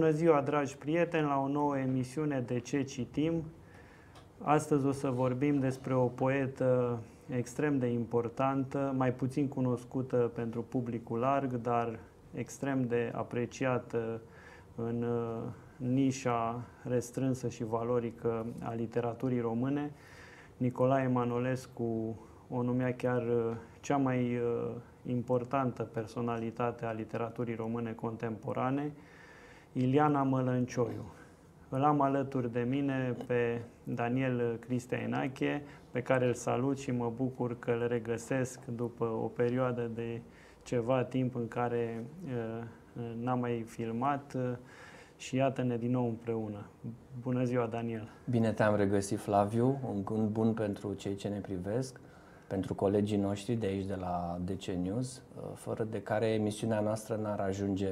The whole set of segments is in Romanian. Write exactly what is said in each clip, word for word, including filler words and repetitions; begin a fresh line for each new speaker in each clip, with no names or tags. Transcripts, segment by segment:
Bună ziua, dragi prieteni, la o nouă emisiune De ce citim? Astăzi o să vorbim despre o poetă extrem de importantă, mai puțin cunoscută pentru publicul larg, dar extrem de apreciată în nișa restrânsă și valorică a literaturii române. Nicolae Manolescu o numea chiar cea mai importantă personalitate a literaturii române contemporane, Ileana Mălăncioiu. Îl am alături de mine pe Daniel Cristea Enache, pe care îl salut și mă bucur că îl regăsesc după o perioadă de ceva timp în care n-am mai filmat și iată-ne din nou împreună. Bună ziua, Daniel!
Bine te-am regăsit, Flaviu, un gând bun pentru cei ce ne privesc, pentru colegii noștri de aici, de la D C News, fără de care emisiunea noastră n-ar ajunge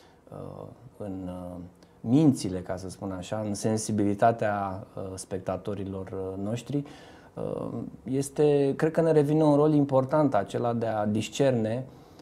în mințile, ca să spun așa, în sensibilitatea spectatorilor noștri. Este, cred că ne revine un rol important acela de a discerne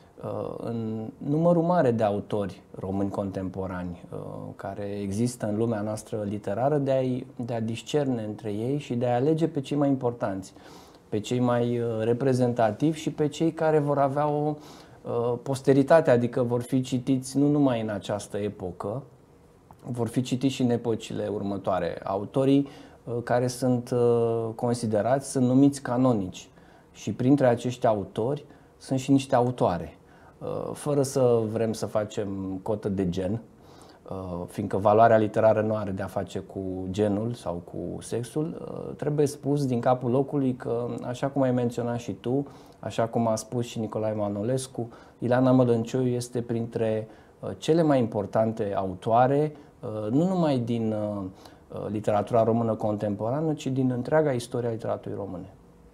în numărul mare de autori români contemporani care există în lumea noastră literară, de a, de a discerne între ei și de a alege pe cei mai importanți, pe cei mai reprezentativi și pe cei care vor avea o posteritate, adică vor fi citiți nu numai în această epocă, vor fi citiți și în epocile următoare. Autorii care sunt considerați, sunt numiți canonici și printre acești autori sunt și niște autoare. Fără să vrem să facem cotă de gen, fiindcă valoarea literară nu are de-a face cu genul sau cu sexul, trebuie spus din capul locului că, așa cum ai menționat și tu, așa cum a spus și Nicolae Manolescu, Ileana Mălăncioiu este printre cele mai importante autoare, nu numai din literatura română contemporană, ci din întreaga istoria literaturii române.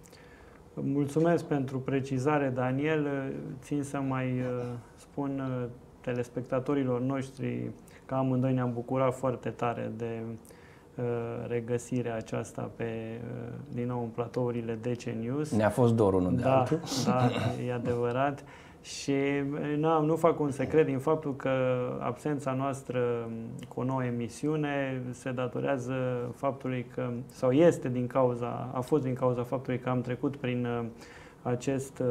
Mulțumesc pentru precizare, Daniel. Țin să mai spun telespectatorilor noștri că amândoi ne-am bucurat foarte tare de regăsirea aceasta pe, din nou în platourile D C News.
Ne-a fost dor unul de
da,
altul.
Da, e adevărat. Și nu, nu fac un secret din faptul că absența noastră cu o nouă emisiune se datorează faptului că, sau este din cauza, a fost din cauza faptului că am trecut prin acest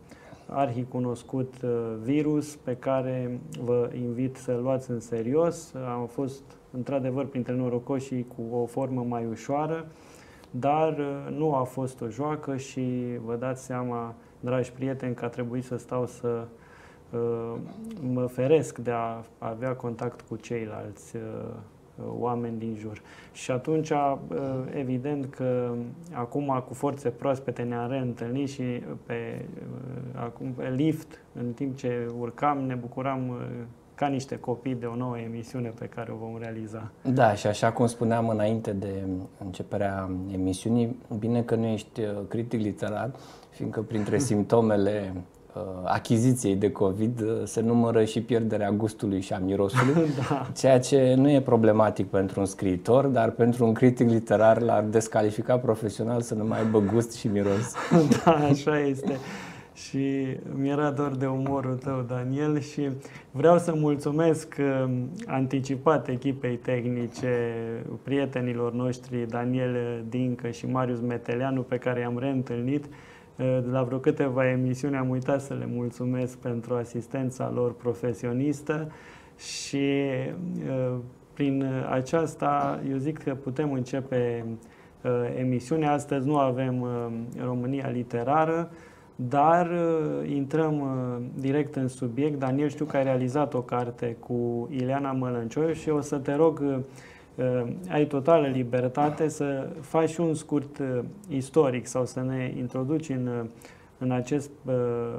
arhicunoscut virus pe care vă invit să-l luați în serios. Am fost într-adevăr printre norocoșii cu o formă mai ușoară, dar nu a fost o joacă și vă dați seama, dragi prieteni, că a trebuit să stau să uh, mă feresc de a avea contact cu ceilalți uh, oameni din jur. Și atunci, uh, evident că acum cu forțe proaspete ne-am reîntâlnit și pe, uh, acum, pe lift, în timp ce urcam, ne bucuram uh, ca niște copii de o nouă emisiune pe care o vom realiza.
Da, și așa cum spuneam înainte de începerea emisiunii, bine că nu ești critic literar, fiindcă printre simptomele uh, achiziției de COVID uh, se numără și pierderea gustului și a mirosului, da. Ceea ce nu e problematic pentru un scriitor, dar pentru un critic literar l-ar descalifica profesional să nu mai aibă gust și miros.
Da, așa este. Și mi-era dor de umorul tău, Daniel, și vreau să mulțumesc uh, anticipat echipei tehnice, prietenilor noștri Daniel Dincă și Marius Meteleanu, pe care i-am reîntâlnit. Uh, la vreo câteva emisiuni am uitat să le mulțumesc pentru asistența lor profesionistă și uh, prin aceasta eu zic că putem începe uh, emisiunea. Astăzi nu avem uh, România literară, dar uh, intrăm uh, direct în subiect. Daniel, știu că ai realizat o carte cu Ileana Mălăncioiu și o să te rog, uh, uh, ai totală libertate să faci un scurt uh, istoric sau să ne introduci în, uh, în acest uh,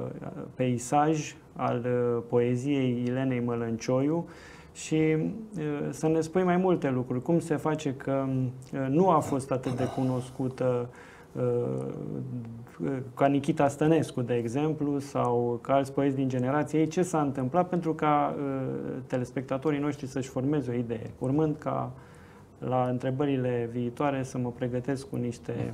peisaj al uh, poeziei Ilenei Mălăncioiu și uh, să ne spui mai multe lucruri. Cum se face că uh, nu a fost atât de cunoscută ca Nichita Stănescu, de exemplu, sau ca alți poeți din generația ei, ce s-a întâmplat pentru ca uh, telespectatorii noștri să-și formeze o idee, urmând ca la întrebările viitoare să mă pregătesc cu niște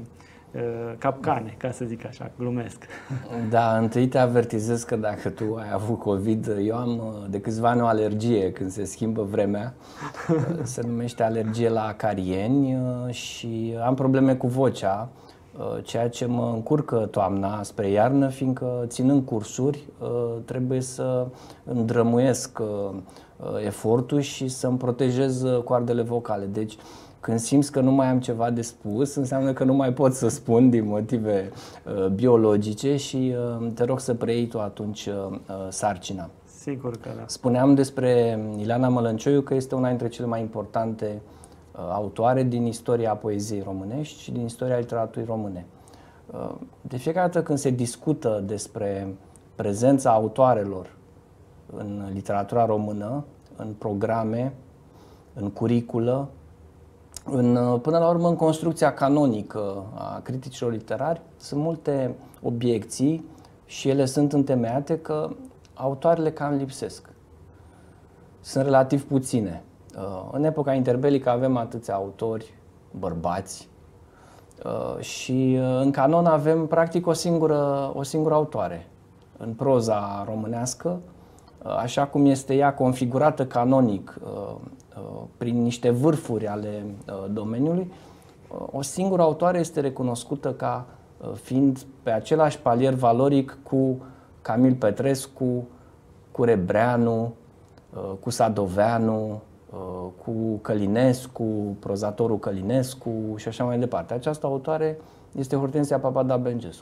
capcane, ca să zic așa, glumesc.
Da, întâi te avertizez că dacă tu ai avut COVID, eu am de câțiva ani o alergie când se schimbă vremea, se numește alergie la acarieni și am probleme cu vocea, ceea ce mă încurcă toamna spre iarnă, fiindcă ținând cursuri trebuie să îndrămuiesc efortul și să-mi protejez coardele vocale. Deci când simți că nu mai am ceva de spus, înseamnă că nu mai pot să spun din motive uh, biologice și uh, te rog să preiei tu atunci uh, sarcina.
Sigur că da.
Spuneam despre Ileana Mălăncioiu că este una dintre cele mai importante uh, autoare din istoria poeziei românești și din istoria literaturii române. Uh, de fiecare dată când se discută despre prezența autoarelor în literatura română, în programe, în curiculă, În, până la urmă, în construcția canonică a criticilor literari, sunt multe obiecții și ele sunt întemeiate că autoarele cam lipsesc. Sunt relativ puține. În epoca interbelică avem atâția autori, bărbați, și în canon avem practic o singură, o singură autoare. În proza românească, așa cum este ea configurată canonic prin niște vârfuri ale domeniului, o singură autoare este recunoscută ca fiind pe același palier valoric cu Camil Petrescu, cu Rebreanu, cu Sadoveanu, cu Călinescu, prozatorul Călinescu și așa mai departe. Această autoare este Hortensia Papadaa-Bengescu.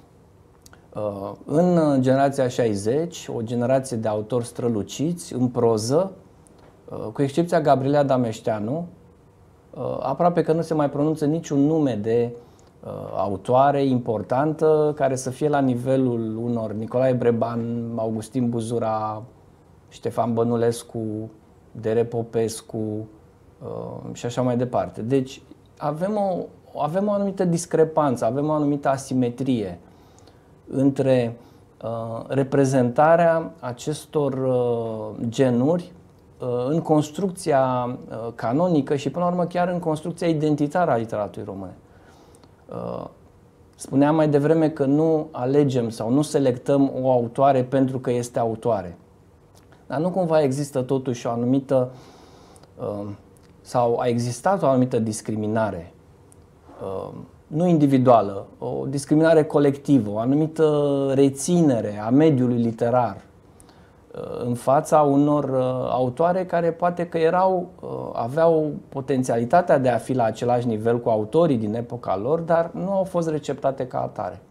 În generația șaizeci, o generație de autori străluciți în proză, cu excepția Gabriela Dameșteanu, aproape că nu se mai pronunță niciun nume de autoare importantă care să fie la nivelul unor Nicolae Breban, Augustin Buzura, Ștefan Bănulescu, Dere Popescu și așa mai departe. Deci avem o, avem o anumită discrepanță, avem o anumită asimetrie între uh, reprezentarea acestor uh, genuri uh, în construcția uh, canonică și până la urmă chiar în construcția identitară a literaturii române. Uh, spuneam mai devreme că nu alegem sau nu selectăm o autoare pentru că este autoare. Dar nu cumva există totuși o anumită uh, sau a existat o anumită discriminare uh, nu individuală, o discriminare colectivă, o anumită reținere a mediului literar în fața unor autoare care poate că erau, aveau potențialitatea de a fi la același nivel cu autorii din epoca lor, dar nu au fost receptate ca atare.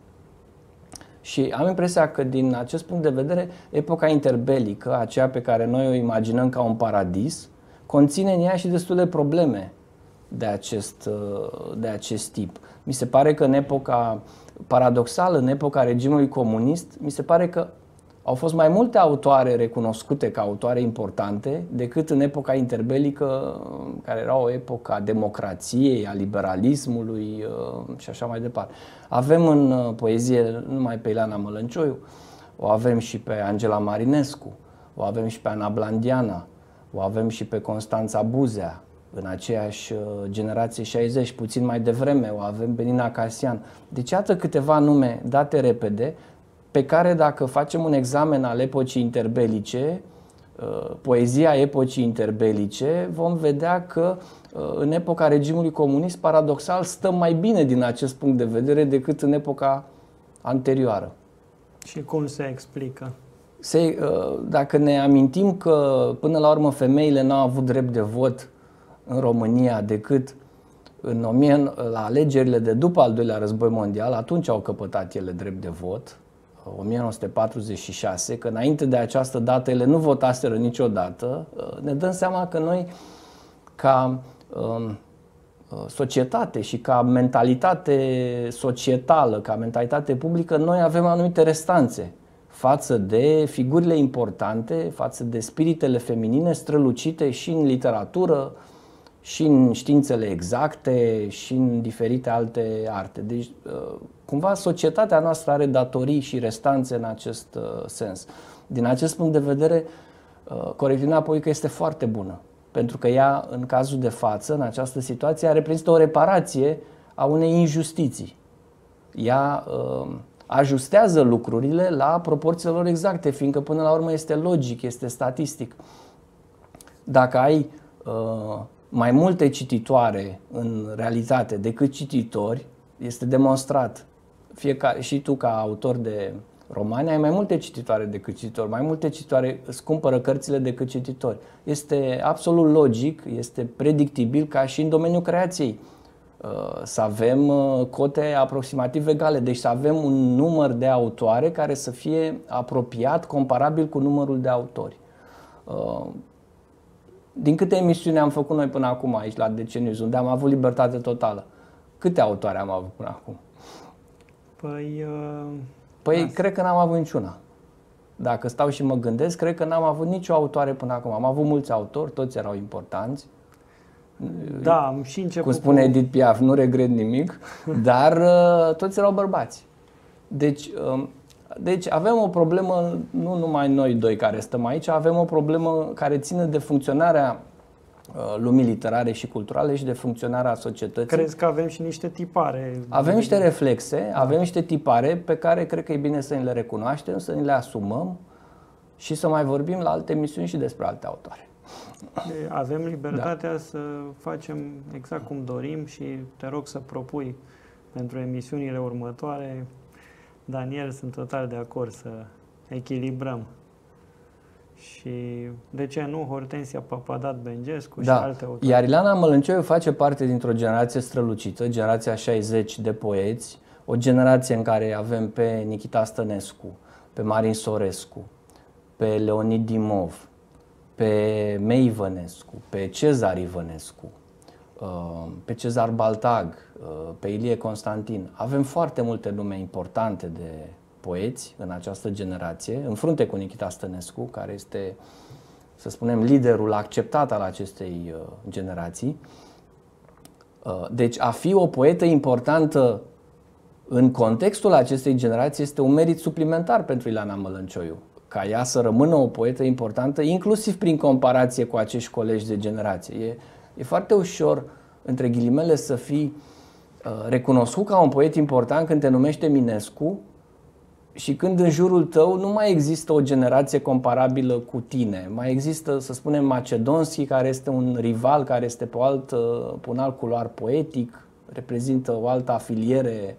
Și am impresia că din acest punct de vedere, epoca interbelică, aceea pe care noi o imaginăm ca un paradis, conține în ea și destule probleme de acest, de acest tip. Mi se pare că în epoca paradoxală, în epoca regimului comunist, mi se pare că au fost mai multe autoare recunoscute ca autoare importante decât în epoca interbelică, care era o epocă a democrației, a liberalismului și așa mai departe. Avem în poezie numai pe Ileana Mălăncioiu, o avem și pe Angela Marinescu, o avem și pe Ana Blandiana, o avem și pe Constanța Buzea, în aceeași generație șaizeci, puțin mai devreme, o avem pe Nina Casian. Deci iată câteva nume date repede, pe care dacă facem un examen al epocii interbelice, poezia epocii interbelice, vom vedea că în epoca regimului comunist, paradoxal, stăm mai bine din acest punct de vedere decât în epoca anterioară.
Și cum se explică?
Se, dacă ne amintim că până la urmă femeile n-au avut drept de vot în România decât în o mie, la alegerile de după al doilea război mondial, atunci au căpătat ele drept de vot, o mie nouă sute patruzeci și șase, că înainte de această dată ele nu votaseră niciodată, ne dăm seama că noi ca um, societate și ca mentalitate societală, ca mentalitate publică, noi avem anumite restanțe față de figurile importante, față de spiritele feminine strălucite și în literatură, și în științele exacte, și în diferite alte arte. Deci, cumva, societatea noastră are datorii și restanțe în acest sens. Din acest punct de vedere, corecțiunea poetică este foarte bună, pentru că ea, în cazul de față, în această situație, reprezintă o reparație a unei injustiții. ea ajustează lucrurile la proporțiile lor exacte, fiindcă până la urmă este logic, este statistic. Dacă ai uh, mai multe cititoare în realitate decât cititori, este demonstrat. Fiecare, și tu ca autor de romani ai mai multe cititoare decât cititori, mai multe cititoare îți cumpără cărțile decât cititori. Este absolut logic, este predictibil ca și în domeniul creației să avem cote aproximativ egale, deci să avem un număr de autoare care să fie apropiat, comparabil cu numărul de autori. Din câte emisiuni am făcut noi până acum aici la D C News, unde am avut libertate totală, câte autoare am avut până acum?
Păi, uh,
păi cred că n-am avut niciuna. Dacă stau și mă gândesc, cred că n-am avut nicio autoare până acum. Am avut mulți autori, toți erau importanți.
Da, am și început.
Cum spune Edith Piaf, nu regret nimic, dar uh, toți erau bărbați. Deci, uh, deci avem o problemă, nu numai noi doi care stăm aici, avem o problemă care ține de funcționarea uh, lumii literare și culturale și de funcționarea societății.
Crezi că avem și niște tipare?
Avem niște reflexe, avem niște tipare pe care cred că e bine să ni le recunoaștem, să ni le asumăm și să mai vorbim la alte emisiuni și despre alte autoare.
Avem libertatea da. să facem exact cum dorim și te rog să propui pentru emisiunile următoare. Daniel, sunt total de acord să echilibrăm. Și de ce nu Hortensia Papadat-Bengescu
da.
și alte autori.
Iar Ileana Mălâncioiu face parte dintr-o generație strălucită, generația șaizeci de poeți, o generație în care avem pe Nichita Stănescu, pe Marin Sorescu, pe Leonid Dimov, pe Mei Ivănescu, pe Cezar Ivănescu, pe Cezar Baltag, pe Ilie Constantin. Avem foarte multe nume importante de poeți în această generație, în frunte cu Nichita Stănescu, care este, să spunem, liderul acceptat al acestei generații. Deci a fi o poetă importantă în contextul acestei generații este un merit suplimentar pentru Ileana Mălâncioiu, ca ea să rămână o poetă importantă, inclusiv prin comparație cu acești colegi de generație. E, e foarte ușor, între ghilimele, să fii uh, recunoscut ca un poet important când te numește Minescu și când în jurul tău nu mai există o generație comparabilă cu tine. Mai există, să spunem, Macedonski, care este un rival, care este pe, o altă, pe un alt culoar poetic, reprezintă o altă afiliere,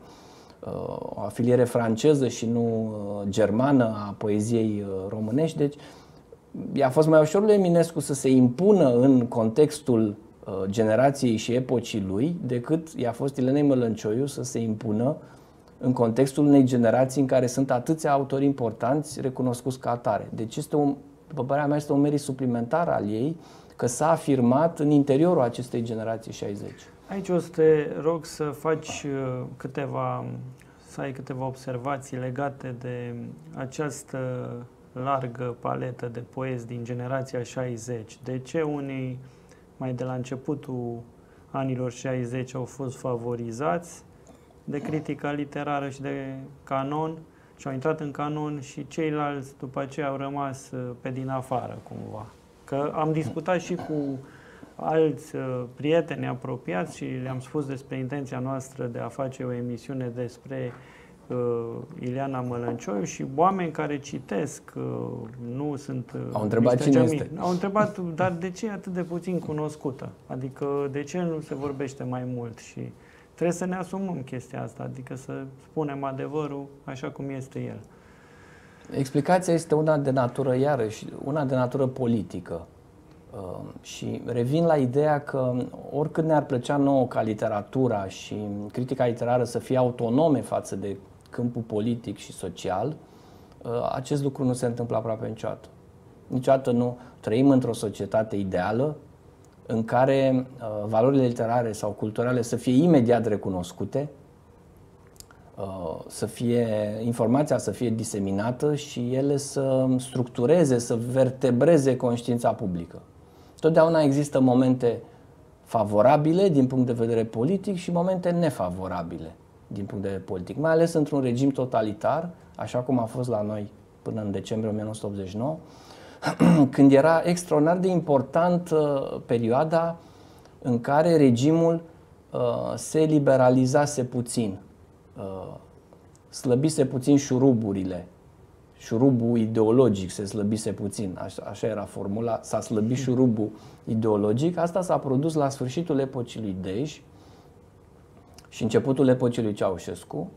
o afiliere franceză și nu germană a poeziei românești. Deci i-a fost mai ușor lui Eminescu să se impună în contextul generației și epocii lui decât i-a fost Ilenei Mălâncioiu să se impună în contextul unei generații în care sunt atâția autori importanți recunoscuți ca atare. Deci este un, după părerea mea, este un merit suplimentar al ei că s-a afirmat în interiorul acestei generații șaizeci.
Aici o să te rog să faci câteva, să ai câteva observații legate de această largă paletă de poeți din generația șaizeci. De ce unii mai de la începutul anilor șaizeci au fost favorizați de critica literară și de canon și au intrat în canon și ceilalți după aceea au rămas pe din afară cumva. Că am discutat și cu alți uh, prieteni apropiați și le-am spus despre intenția noastră de a face o emisiune despre uh, Ileana Mălâncioiu și oameni care citesc, uh, nu sunt... Uh,
au întrebat cine
geamii.
este.
Au întrebat, dar de ce e atât de puțin cunoscută? Adică de ce nu se vorbește mai mult? Și trebuie să ne asumăm chestia asta, adică să spunem adevărul așa cum este el.
Explicația este una de natură, iarăși, una de natură politică. Uh, și revin la ideea că oricât ne-ar plăcea nouă ca literatura și critica literară să fie autonome față de câmpul politic și social, uh, acest lucru nu se întâmplă aproape niciodată. Niciodată nu trăim într-o societate ideală în care uh, valorile literare sau culturale să fie imediat recunoscute, să fie informația să fie diseminată și ele să structureze, să vertebreze conștiința publică. Totdeauna există momente favorabile din punct de vedere politic și momente nefavorabile din punct de vedere politic, mai ales într-un regim totalitar, așa cum a fost la noi până în decembrie o mie nouă sute optzeci și nouă, când era extraordinar de important perioada în care regimul se liberalizase puțin. slăbise puțin șuruburile. Șurubul ideologic se slăbise puțin, așa, așa era formula, s-a slăbit șurubul ideologic. Asta s-a produs la sfârșitul epocii lui Dej și începutul epocii lui Ceaușescu,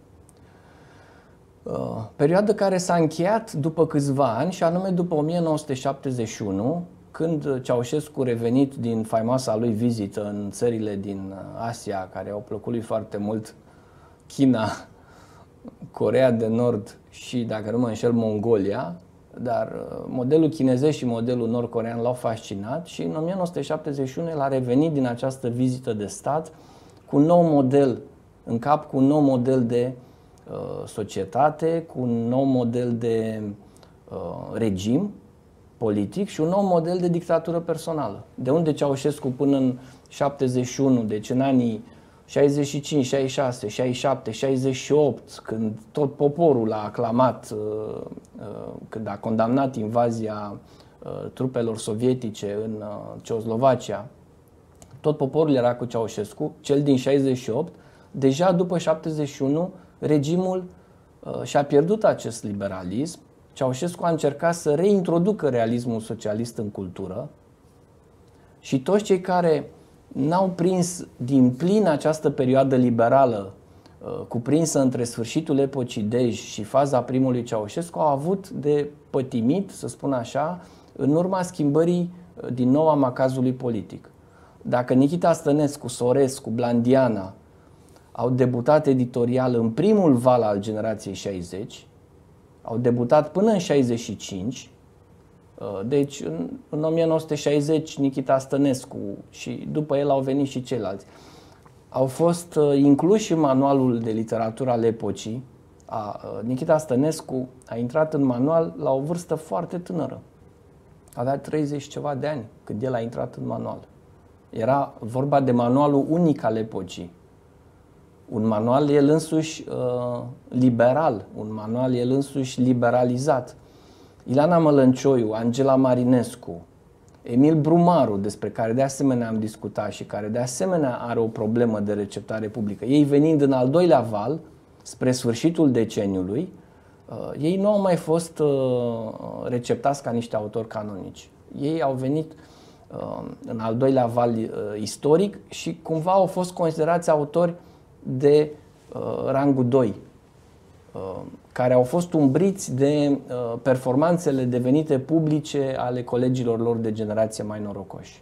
perioadă care s-a încheiat după câțiva ani, și anume după o mie nouă sute șaptezeci și unu, când Ceaușescu, revenit din faimoasa lui vizită în țările din Asia, care au plăcut lui foarte mult, China, Coreea de Nord și, dacă nu mă înșel, Mongolia, dar modelul chinezesc și modelul nord-corean l-au fascinat și în o mie nouă sute șaptezeci și unu el a revenit din această vizită de stat cu un nou model în cap, cu un nou model de uh, societate, cu un nou model de uh, regim politic și un nou model de dictatură personală. De unde Ceaușescu până în șaptezeci și unu, deci în anii șaizeci și cinci, șaizeci și șase, șaizeci și șapte, șaizeci și opt, când tot poporul a aclamat, când a condamnat invazia trupelor sovietice în Ceoslovacia, tot poporul era cu Ceaușescu. Cel din șaizeci și opt, deja după șaptezeci și unu, regimul și-a pierdut acest liberalism. Ceaușescu a încercat să reintroducă realismul socialist în cultură și toți cei care n-au prins din plin această perioadă liberală cuprinsă între sfârșitul epocii Dej și faza primului Ceaușescu au avut de pătimit, să spun așa, în urma schimbării din nou a macazului politic. Dacă Nichita Stănescu, Sorescu, Blandiana au debutat editorial în primul val al generației șaizeci, au debutat până în șaizeci și cinci, deci în, în o mie nouă sute șaizeci Nichita Stănescu și după el au venit și ceilalți. Au fost incluși în manualul de literatură al epocii. A, Nichita Stănescu a intrat în manual la o vârstă foarte tânără. Avea treizeci ceva de ani când el a intrat în manual. Era vorba de manualul unic al epocii. Un manual el însuși uh, liberal, un manual el însuși liberalizat. Ileana Mălăncioiu, Angela Marinescu, Emil Brumaru, despre care de asemenea am discutat și care de asemenea are o problemă de receptare publică. Ei venind în al doilea val, spre sfârșitul deceniului, uh, ei nu au mai fost uh, receptați ca niște autori canonici. Ei au venit uh, în al doilea val uh, istoric și cumva au fost considerați autori de uh, rangul doi, uh, care au fost umbriți de uh, performanțele devenite publice ale colegilor lor de generație mai norocoși.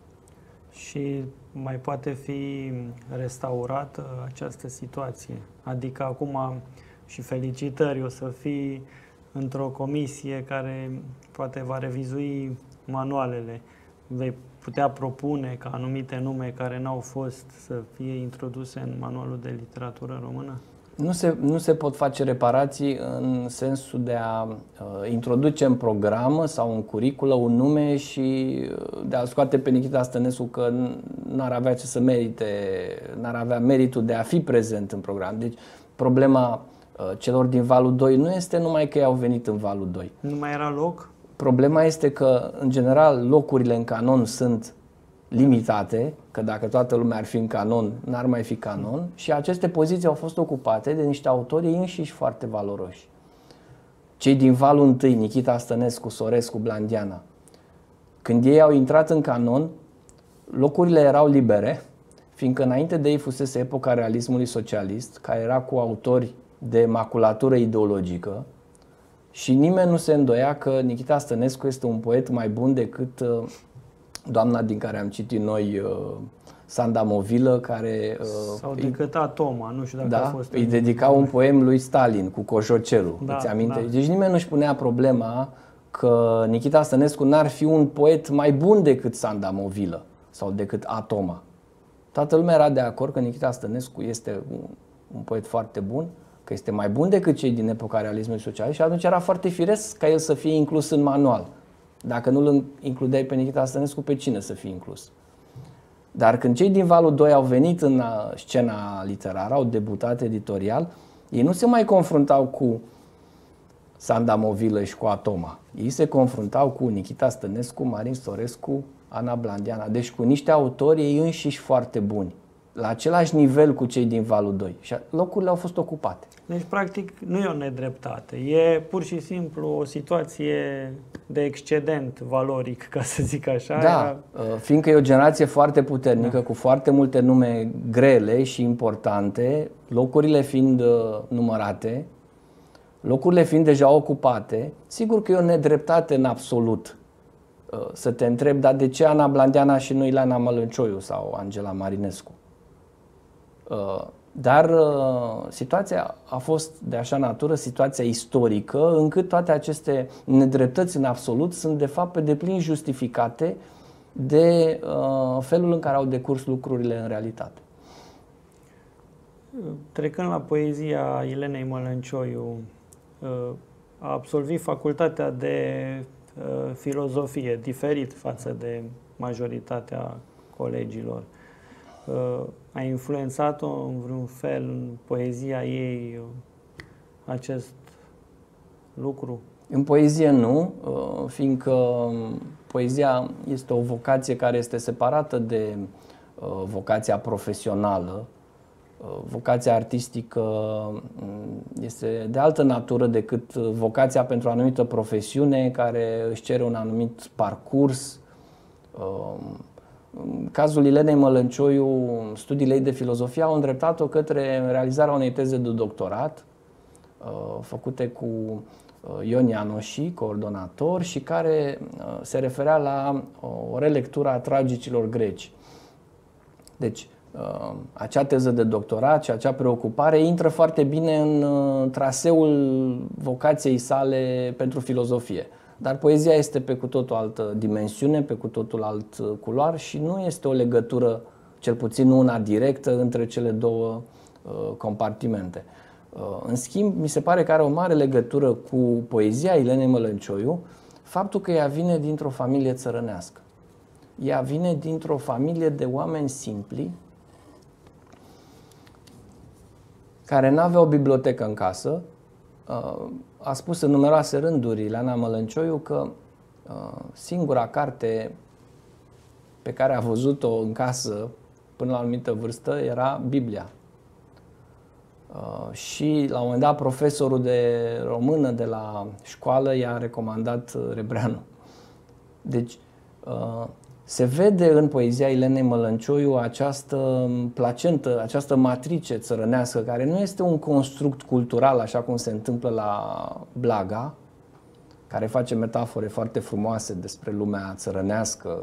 Și mai poate fi restaurată această situație? Adică acum, și felicitări, o să fii într-o comisie care poate va revizui manualele. Vei putea propune ca anumite nume care n-au fost să fie introduse în manualul de literatură română?
Nu se, nu se pot face reparații în sensul de a uh, introduce în programă sau în curiculă un nume și de a scoate pe Nichita Stănescu că n-ar avea ce să merite, n-ar avea meritul de a fi prezent în program. Deci problema uh, celor din valul doi nu este numai că ei au venit în valul doi.
Nu mai era loc?
Problema este că, în general, locurile în canon sunt limitate, că dacă toată lumea ar fi în canon, n-ar mai fi canon, și aceste poziții au fost ocupate de niște autori înșiși foarte valoroși. Cei din valul întâi, Nichita Stănescu, Sorescu, Blandiana, când ei au intrat în canon, locurile erau libere, fiindcă înainte de ei fusese epoca realismului socialist, care era cu autori de maculatură ideologică, și nimeni nu se îndoia că Nichita Stănescu este un poet mai bun decât uh, doamna din care am citit noi, uh, Sanda Movilă, care... Uh,
Sau decât Atoma, nu știu dacă
da,
a fost...
îi dedica un poem lui Stalin cu Cojocelul,
da,
îți aminte?
Da.
Deci nimeni nu-și punea problema că Nichita Stănescu n-ar fi un poet mai bun decât Sanda Movilă sau decât Atoma. Toată lumea era de acord că Nichita Stănescu este un, un poet foarte bun, că este mai bun decât cei din epoca realismului socialist și atunci era foarte firesc ca el să fie inclus în manual. Dacă nu îl includeai pe Nichita Stănescu, pe cine să fie inclus? Dar când cei din valul doi au venit în scena literară, au debutat editorial, ei nu se mai confruntau cu Sanda Movilă și cu Atoma. Ei se confruntau cu Nichita Stănescu, Marin Sorescu, Ana Blandiana, deci cu niște autori ei înșiși foarte buni. la același nivel cu cei din valul doi și locurile au fost ocupate.
Deci, practic, nu e o nedreptate. E pur și simplu o situație de excedent valoric, ca să zic așa.
Da, fiindcă e o generație foarte puternică, da, cu foarte multe nume grele și importante, locurile fiind numărate, locurile fiind deja ocupate, sigur că e o nedreptate în absolut să te întrebi, dar de ce Ana Blandeana și nu Ileana Mălâncioiu sau Angela Marinescu? Dar situația a fost de așa natură, situația istorică, încât toate aceste nedreptăți în absolut sunt de fapt pe deplin justificate de felul în care au decurs lucrurile în realitate.
Trecând la poezia Ilenei Mălâncioiu, a absolvit facultatea de filozofie, diferit față de majoritatea colegilor. A influențat-o în vreun fel în poezia ei acest lucru?
În poezie nu, fiindcă poezia este o vocație care este separată de vocația profesională. Vocația artistică este de altă natură decât vocația pentru o anumită profesiune care își cere un anumit parcurs. În cazul Ilenei Mălâncioiu, studiile ei de filozofie au îndreptat-o către realizarea unei teze de doctorat făcute cu Ion Ianoși, coordonator, și care se referea la o relectură a tragicilor greci. Deci, acea teză de doctorat și acea preocupare intră foarte bine în traseul vocației sale pentru filozofie. Dar poezia este pe cu totul altă dimensiune, pe cu totul alt culoar și nu este o legătură, cel puțin nu una directă, între cele două uh, compartimente. Uh, în schimb, mi se pare că are o mare legătură cu poezia Ilenei Mălâncioiu faptul că ea vine dintr-o familie țărănească. Ea vine dintr-o familie de oameni simpli care n-aveau o bibliotecă în casă. A spus în numeroase rânduri Ileana Mălâncioiu că singura carte pe care a văzut-o în casă până la o anumită vârstă era Biblia. Și la un moment dat profesorul de română de la școală i-a recomandat Rebreanu. Deci se vede în poezia Ilenei Mălâncioiu această placentă, această matrice țărănească, care nu este un construct cultural, așa cum se întâmplă la Blaga, care face metafore foarte frumoase despre lumea țărănească.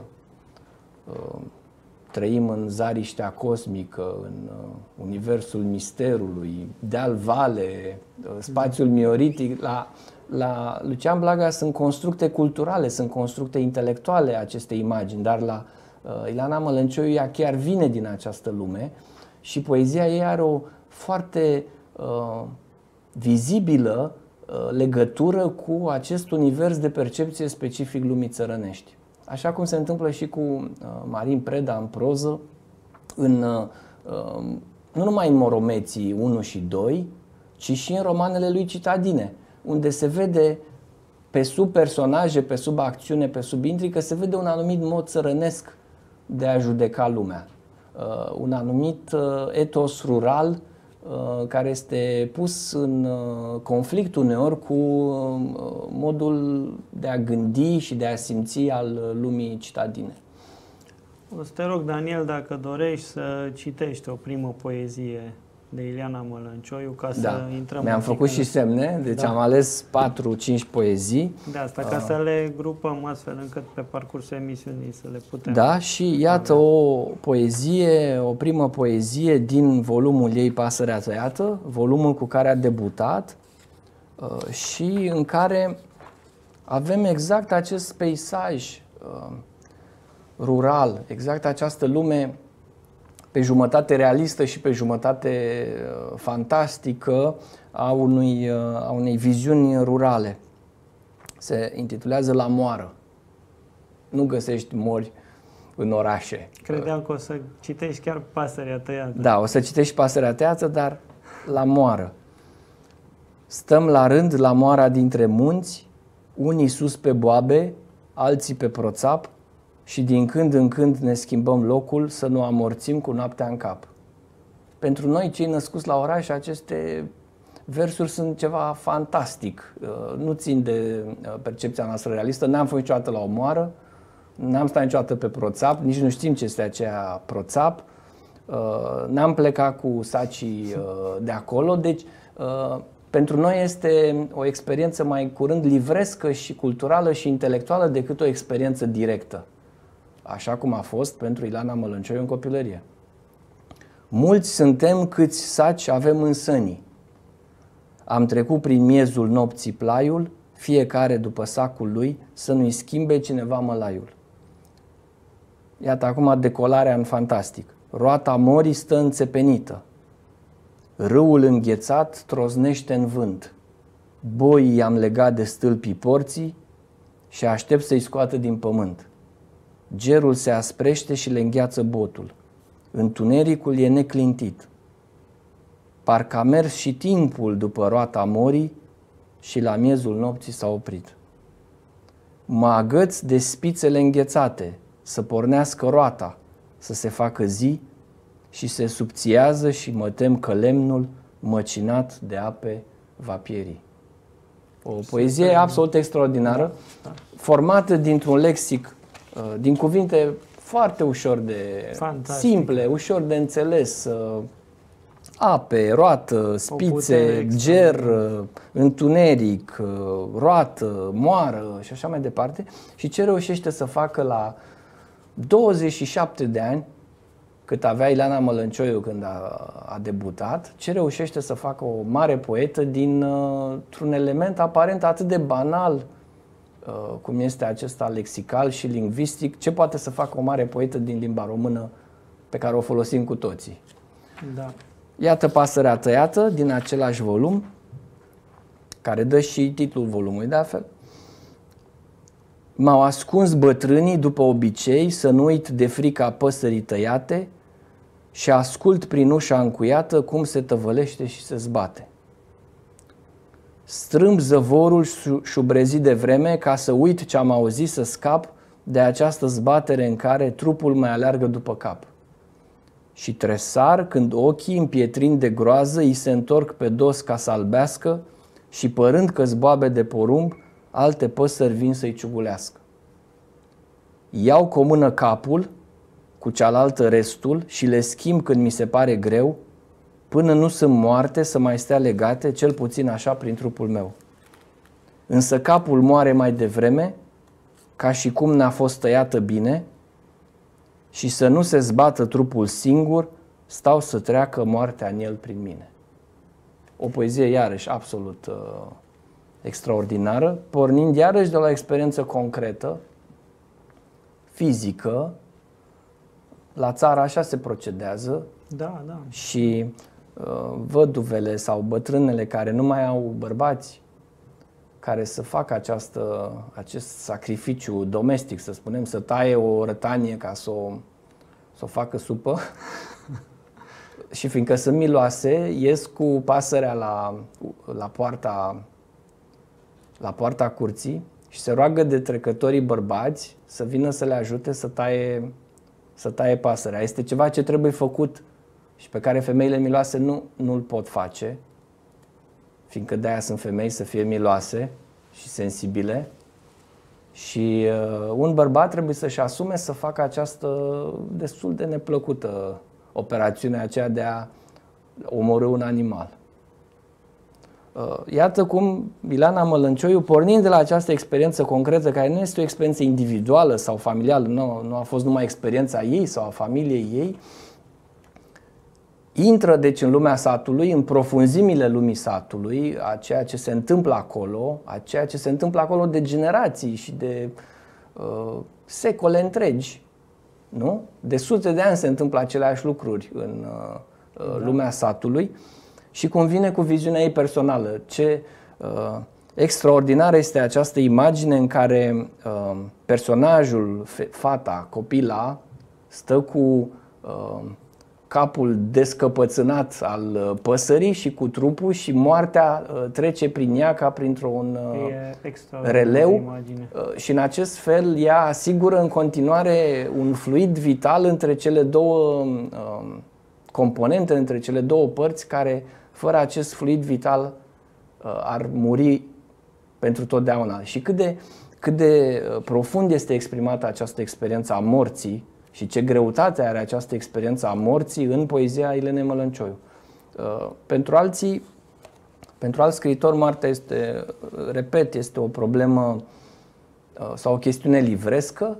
Trăim în zariștea cosmică, în universul misterului, deal-vale, spațiul mioritic. La La Lucian Blaga sunt constructe culturale, sunt constructe intelectuale aceste imagini, dar la uh, Ileana Mălâncioiu ea chiar vine din această lume și poezia ei are o foarte uh, vizibilă uh, legătură cu acest univers de percepție specific lumii țărănești. Așa cum se întâmplă și cu uh, Marin Preda în proză, în, uh, nu numai în Moromeții unu și doi, ci și în romanele lui Citadine, unde se vede pe sub personaje, pe sub acțiune, pe sub intrigă, se vede un anumit mod țărănesc de a judeca lumea. Uh, un anumit uh, etos rural uh, care este pus în uh, conflict uneori cu uh, modul de a gândi și de a simți al lumii citadine.
O să te rog, Daniel, dacă dorești să citești o primă poezie de Ileana Mălâncioiu, ca să
da.
intrăm.
Mi-am făcut și semne, deci da. am ales patru cinci poezii.
De asta, ca uh. să le grupăm astfel încât pe parcursul emisiunii să le putem...
Da, și iată avea. o poezie, o primă poezie din volumul ei Pasărea tăiată, volumul cu care a debutat uh, și în care avem exact acest peisaj uh, rural, exact această lume pe jumătate realistă și pe jumătate fantastică a, unui, a unei viziuni rurale. Se intitulează La moară. Nu găsești mori în orașe.
Credeam că o să citești chiar Pasărea tăiată.
Da, o să citești Pasărea tăiată, dar La moară. Stăm la rând la moara dintre munți, unii sus pe boabe, alții pe proțap, și din când în când ne schimbăm locul să nu amorțim cu noaptea în cap. pentru noi, cei născuți la oraș, aceste versuri sunt ceva fantastic. Nu țin de percepția noastră realistă. N-am fost niciodată la o moară, n-am stat niciodată pe proțap, nici nu știm ce este aceea proțap. N-am plecat cu sacii de acolo, deci pentru noi este o experiență mai curând livrescă și culturală și intelectuală decât o experiență directă, așa cum a fost pentru Ileana Mălăncioiu în copilărie. Mulți suntem câți saci avem în sănii. Am trecut prin miezul nopții plaiul, fiecare după sacul lui, să nu-i schimbe cineva mălaiul. Iată acum decolarea în fantastic. Roata morii stă înțepenită. Râul înghețat trosnește în vânt. Boii i-am legat de stâlpii porții și aștept să-i scoată din pământ. Gerul se asprește și le îngheață botul. Întunericul e neclintit. Parcă a mers și timpul după roata morii și la miezul nopții s-a oprit. Mă agăț de spițele înghețate, să pornească roata, să se facă zi și se subțiază și mă tem că lemnul măcinat de ape va pieri. O poezie absolut extraordinară, formată dintr-un lexic, din cuvinte foarte ușor de Fantastic. simple, ușor de înțeles, ape, roată, spițe, ger, întuneric, roată, moară și așa mai departe. Și ce reușește să facă la douăzeci și șapte de ani, cât avea Ileana Mălăncioiu când a, a debutat, ce reușește să facă o mare poetă dintr-un element aparent atât de banal cum este acesta lexical și lingvistic, ce poate să facă o mare poetă din limba română pe care o folosim cu toții.
Da.
Iată Pasărea tăiată din același volum, care dă și titlul volumului de altfel. M-au ascuns bătrânii după obicei să nu uit de frica păsării tăiate și ascult prin ușa încuiată cum se tăvălește și se zbate. Strâmb zăvorul șubrezit de vreme ca să uit ce am auzit, să scap de această zbatere în care trupul mai aleargă după cap. Și tresar când ochii împietrind de groază îi se întorc pe dos ca să albească și părând că zboabe de porumb, alte păsări vin să-i ciugulească. Iau cu o mână capul, cu cealaltă restul și le schimb când mi se pare greu, până nu sunt moarte să mai stea legate, cel puțin așa prin trupul meu. Însă capul moare mai devreme, ca și cum n-a fost tăiată bine, și să nu se zbată trupul singur, stau să treacă moartea în el prin mine. O poezie iarăși absolut uh, extraordinară, pornind iarăși de la o experiență concretă, fizică. La țară așa se procedează.
Da, da.
Și uh, văduvele sau bătrânele care nu mai au bărbați, care să facă această, acest sacrificiu domestic, să spunem, să taie o rătanie ca să o, să o facă supă. Și fiindcă sunt miloase, ies cu pasărea la, la, poarta, la poarta curții și se roagă de trecătorii bărbați să vină să le ajute să taie, să taie pasărea. Este ceva ce trebuie făcut și pe care femeile miloase nu, nu-l pot face, fiindcă de-aia sunt femei, să fie miloase și sensibile. Și uh, un bărbat trebuie să-și asume să facă această destul de neplăcută operațiune aceea de a omorî un animal. Uh, iată cum Ileana Mălăncioiu, pornind de la această experiență concretă, care nu este o experiență individuală sau familială, nu, nu a fost numai experiența ei sau a familiei ei, intră deci în lumea satului, în profunzimile lumii satului, a ceea ce se întâmplă acolo, a ceea ce se întâmplă acolo de generații și de uh, secole întregi, nu? De sute de ani se întâmplă aceleași lucruri în uh, da. lumea satului și cum vine cu viziunea ei personală. Ce uh, extraordinară este această imagine în care uh, personajul, fata, copila, stă cu uh, capul descăpățânat al păsării și cu trupul și moartea trece prin ea ca printr-un releu imagine. Și în acest fel ea asigură în continuare un fluid vital între cele două componente între cele două părți care, fără acest fluid vital, ar muri pentru totdeauna. Și cât de, cât de profund este exprimată această experiență a morții și ce greutate are această experiență a morții în poezia Ilenei Mălăncioiu. Pentru alții, pentru alți scriitori, moartea este, repet, este o problemă sau o chestiune livrescă,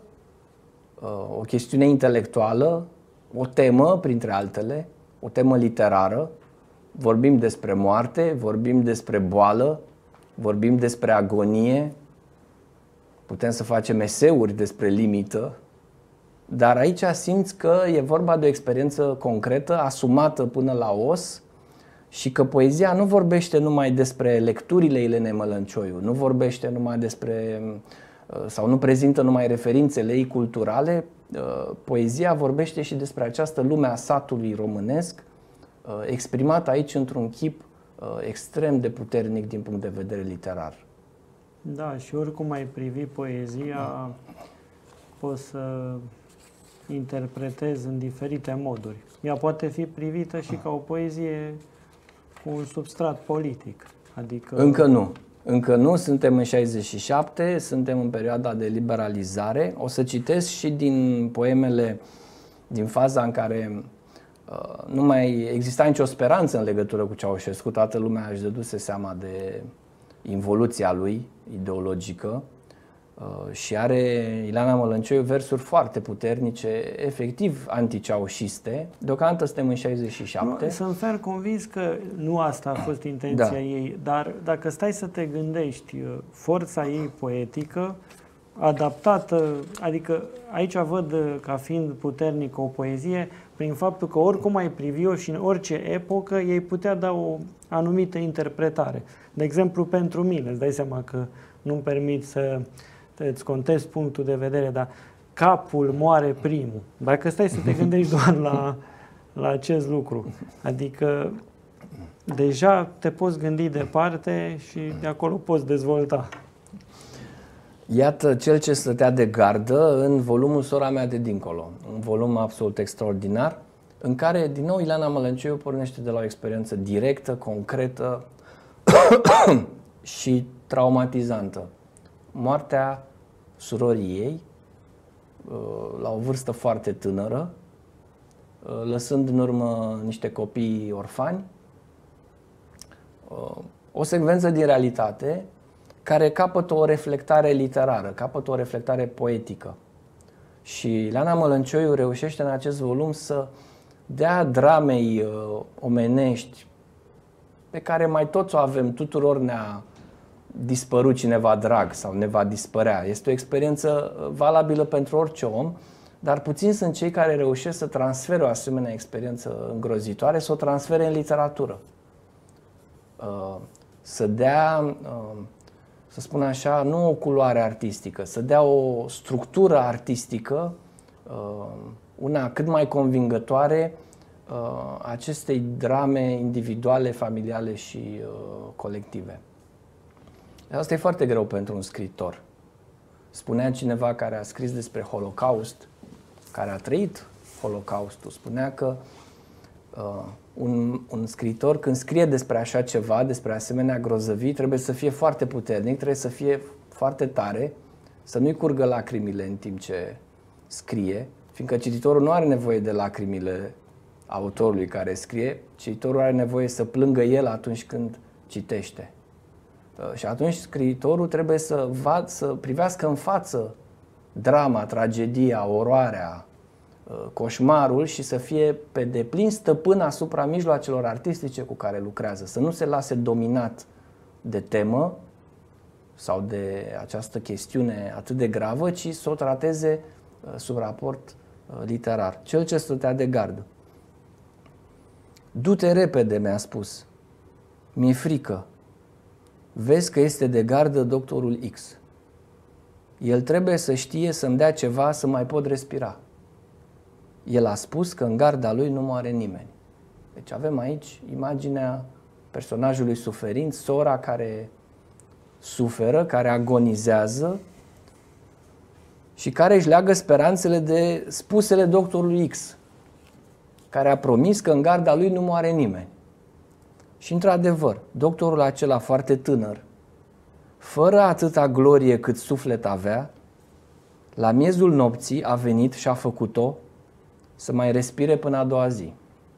o chestiune intelectuală, o temă, printre altele, o temă literară. Vorbim despre moarte, vorbim despre boală, vorbim despre agonie, putem să facem eseuri despre limită, dar aici simți că e vorba de o experiență concretă, asumată până la os, și că poezia nu vorbește numai despre lecturile Ilenei Mălăncioiu, nu vorbește numai despre, sau nu prezintă numai referințele ei culturale, poezia vorbește și despre această lume a satului românesc, exprimat aici într-un chip extrem de puternic din punct de vedere literar.
Da, și oricum ai privi poezia, da, poți să interpretezi în diferite moduri. Ea poate fi privită și ca o poezie cu un substrat politic. Adică...
Încă nu. Încă nu, suntem în șaizeci și șapte, suntem în perioada de liberalizare. O să citesc și din poemele din faza în care uh, nu mai exista nicio speranță în legătură cu Ceaușescu. Toată lumea își dăduse seama de involuția lui ideologică. Uh, și are Ileana Mălăncioiu versuri foarte puternice, efectiv anticeaușiste. Deocamdată suntem în șaizeci și șapte.
Nu, sunt ferm convins că nu asta a fost intenția
da.
ei, dar dacă stai să te gândești, forța ei poetică, adaptată, adică aici văd ca fiind puternică o poezie, prin faptul că oricum ai privi-o și în orice epocă, ei putea da o anumită interpretare. De exemplu, pentru mine, îți dai seama că nu-mi permit să îți contest punctul de vedere, dar capul moare primul. Dacă stai să te gândești doar la, la acest lucru, adică deja te poți gândi departe și de acolo poți dezvolta.
Iată Cel ce stătea de gardă în volumul Sora mea de dincolo, un volum absolut extraordinar, în care, din nou, Ileana Mălăncioiu pornește de la o experiență directă, concretă și traumatizantă. Moartea surorii ei, la o vârstă foarte tânără, lăsând în urmă niște copii orfani, o secvență din realitate care capătă o reflectare literară, capătă o reflectare poetică. Și Ileana Mălăncioiu reușește în acest volum să dea dramei omenești, pe care mai toți o avem, tuturor ne-a dispărut cineva drag sau ne va dispărea. Este o experiență valabilă pentru orice om, dar puțini sunt cei care reușesc să transfere o asemenea experiență îngrozitoare, să o transfere în literatură. Să dea, să spun așa, nu o culoare artistică, să dea o structură artistică, una cât mai convingătoare acestei drame individuale, familiale și colective. Asta e foarte greu pentru un scriitor. Spunea cineva care a scris despre Holocaust, care a trăit Holocaustul, spunea că uh, un, un scriitor, când scrie despre așa ceva, despre asemenea grozăvii, trebuie să fie foarte puternic, trebuie să fie foarte tare, să nu-i curgă lacrimile în timp ce scrie, fiindcă cititorul nu are nevoie de lacrimile autorului care scrie, cititorul are nevoie să plângă el atunci când citește. Și atunci scriitorul trebuie să, va, să privească în față drama, tragedia, oroarea, coșmarul și să fie pe deplin stăpân asupra mijloacelor artistice cu care lucrează. Să nu se lase dominat de temă sau de această chestiune atât de gravă, ci să o trateze sub raport literar. Cel ce stătea de gardă. Du-te repede, mi-a spus. Mi-e frică. Vezi că este de gardă doctorul X. El trebuie să știe să-mi dea ceva să mai pot respira. El a spus că în garda lui nu moare nimeni. Deci avem aici imaginea personajului suferind, sora care suferă, care agonizează și care își leagă speranțele de spusele doctorului X, care a promis că în garda lui nu moare nimeni. Și într-adevăr, doctorul acela foarte tânăr, fără atâta glorie cât suflet avea, la miezul nopții a venit și a făcut-o să mai respire până a doua zi.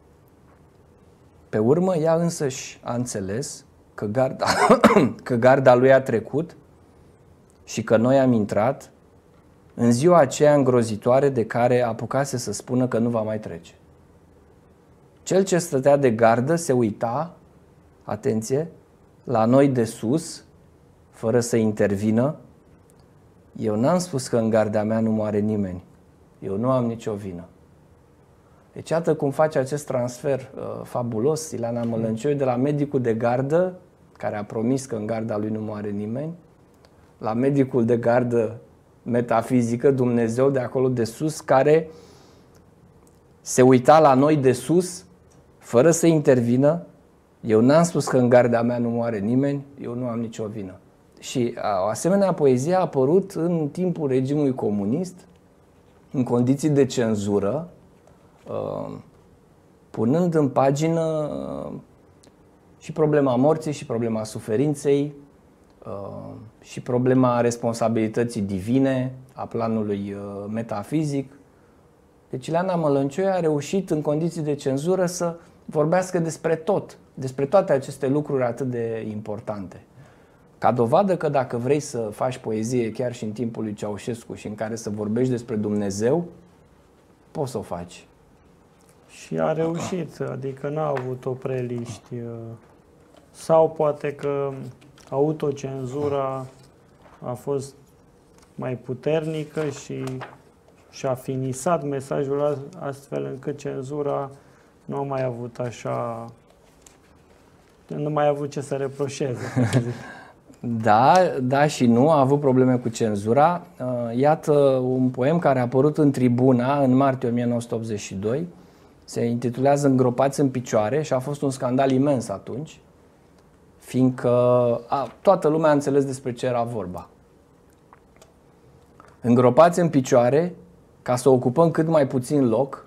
Pe urmă, ea însăși a înțeles că garda, că garda lui a trecut și că noi am intrat în ziua aceea îngrozitoare de care apucase să spună că nu va mai trece. Cel ce stătea de gardă se uita, atenție, la noi de sus, fără să intervină. Eu n-am spus că în garda mea nu moare nimeni. Eu nu am nicio vină. Deci iată cum face acest transfer uh, fabulos Ileana Mălăncioiu de la medicul de gardă, care a promis că în garda lui nu moare nimeni, la medicul de gardă metafizică, Dumnezeu de acolo de sus, care se uita la noi de sus, fără să intervină. Eu n-am spus că în garda mea nu moare nimeni, eu nu am nicio vină. Și o asemenea poezie a apărut în timpul regimului comunist, în condiții de cenzură, punând în pagină și problema morții, și problema suferinței, și problema responsabilității divine, a planului metafizic. Deci Ileana Mălăncioiu a reușit în condiții de cenzură să vorbească despre tot, despre toate aceste lucruri atât de importante. Ca dovadă că dacă vrei să faci poezie chiar și în timpul lui Ceaușescu și în care să vorbești despre Dumnezeu, poți să o faci.
Și a reușit, adică n-a avut opreliști. Sau poate că autocenzura a fost mai puternică și și-a finisat mesajul astfel încât cenzura nu a mai avut așa, nu mai a avut ce să reproșeze.
Da, da și nu, a avut probleme cu cenzura. Iată un poem care a apărut în Tribuna în martie o mie nouă sute optzeci și doi. Se intitulează Îngropați în picioare și a fost un scandal imens atunci, fiindcă a, toată lumea a înțeles despre ce era vorba. Îngropați în picioare ca să ocupăm cât mai puțin loc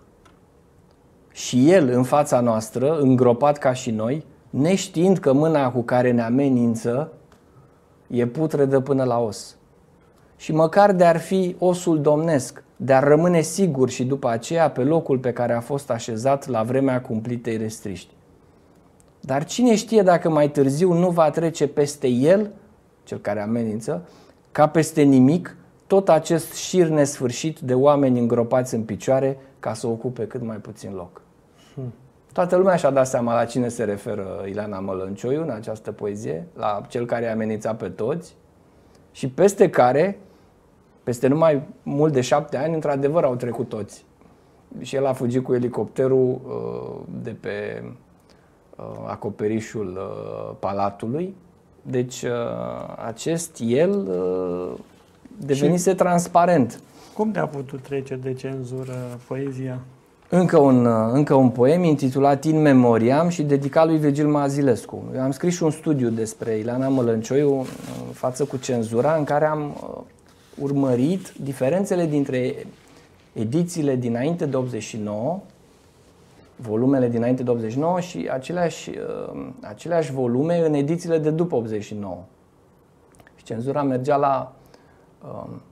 și el în fața noastră, îngropat ca și noi, neștiind că mâna cu care ne amenință e putredă până la os. Și măcar de-ar fi osul domnesc, de-ar rămâne sigur și după aceea pe locul pe care a fost așezat la vremea cumplitei restriști. Dar cine știe dacă mai târziu nu va trece peste el, cel care amenință, ca peste nimic, tot acest șir nesfârșit de oameni îngropați în picioare ca să ocupe cât mai puțin loc. Hmm. Toată lumea și-a dat seama la cine se referă Ileana Mălăncioiu în această poezie, la cel care i-a amenințat pe toți și peste care, peste numai mult de șapte ani, într-adevăr au trecut toți. Și el a fugit cu elicopterul uh, de pe uh, acoperișul uh, palatului. Deci uh, acest el uh, devenise și transparent.
Cum de-a putut trece de cenzură poezia?
Încă un, încă un poem intitulat In Memoriam și dedicat lui Virgil Mazilescu. Eu am scris și un studiu despre Ileana Mălăncioiu în față cu cenzura, în care am urmărit diferențele dintre edițiile dinainte de optzeci și nouă, volumele dinainte de optzeci și nouă și aceleași, aceleași volume în edițiile de după optzeci și nouă. Și cenzura mergea la um,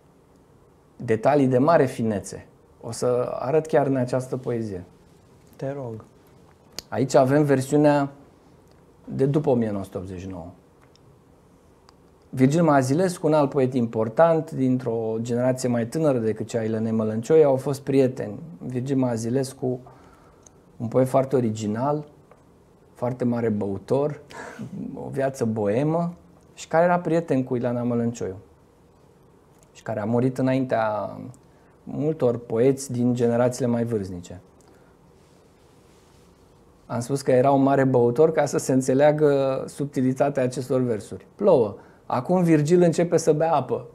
detalii de mare finețe. O să arăt chiar în această poezie.
Te rog.
Aici avem versiunea de după o mie nouă sute optzeci și nouă. Virgil Mazilescu, un alt poet important dintr-o generație mai tânără decât cea a Ilenei Mălăncioiu, au fost prieteni. Virgil Mazilescu, un poet foarte original, foarte mare băutor, o viață boemă și care era prieten cu Ileana Mălăncioiu și care a murit înaintea multor poeți din generațiile mai vârstnice. Am spus că era un mare băutor ca să se înțeleagă subtilitatea acestor versuri. Plouă. Acum Virgil începe să bea apă.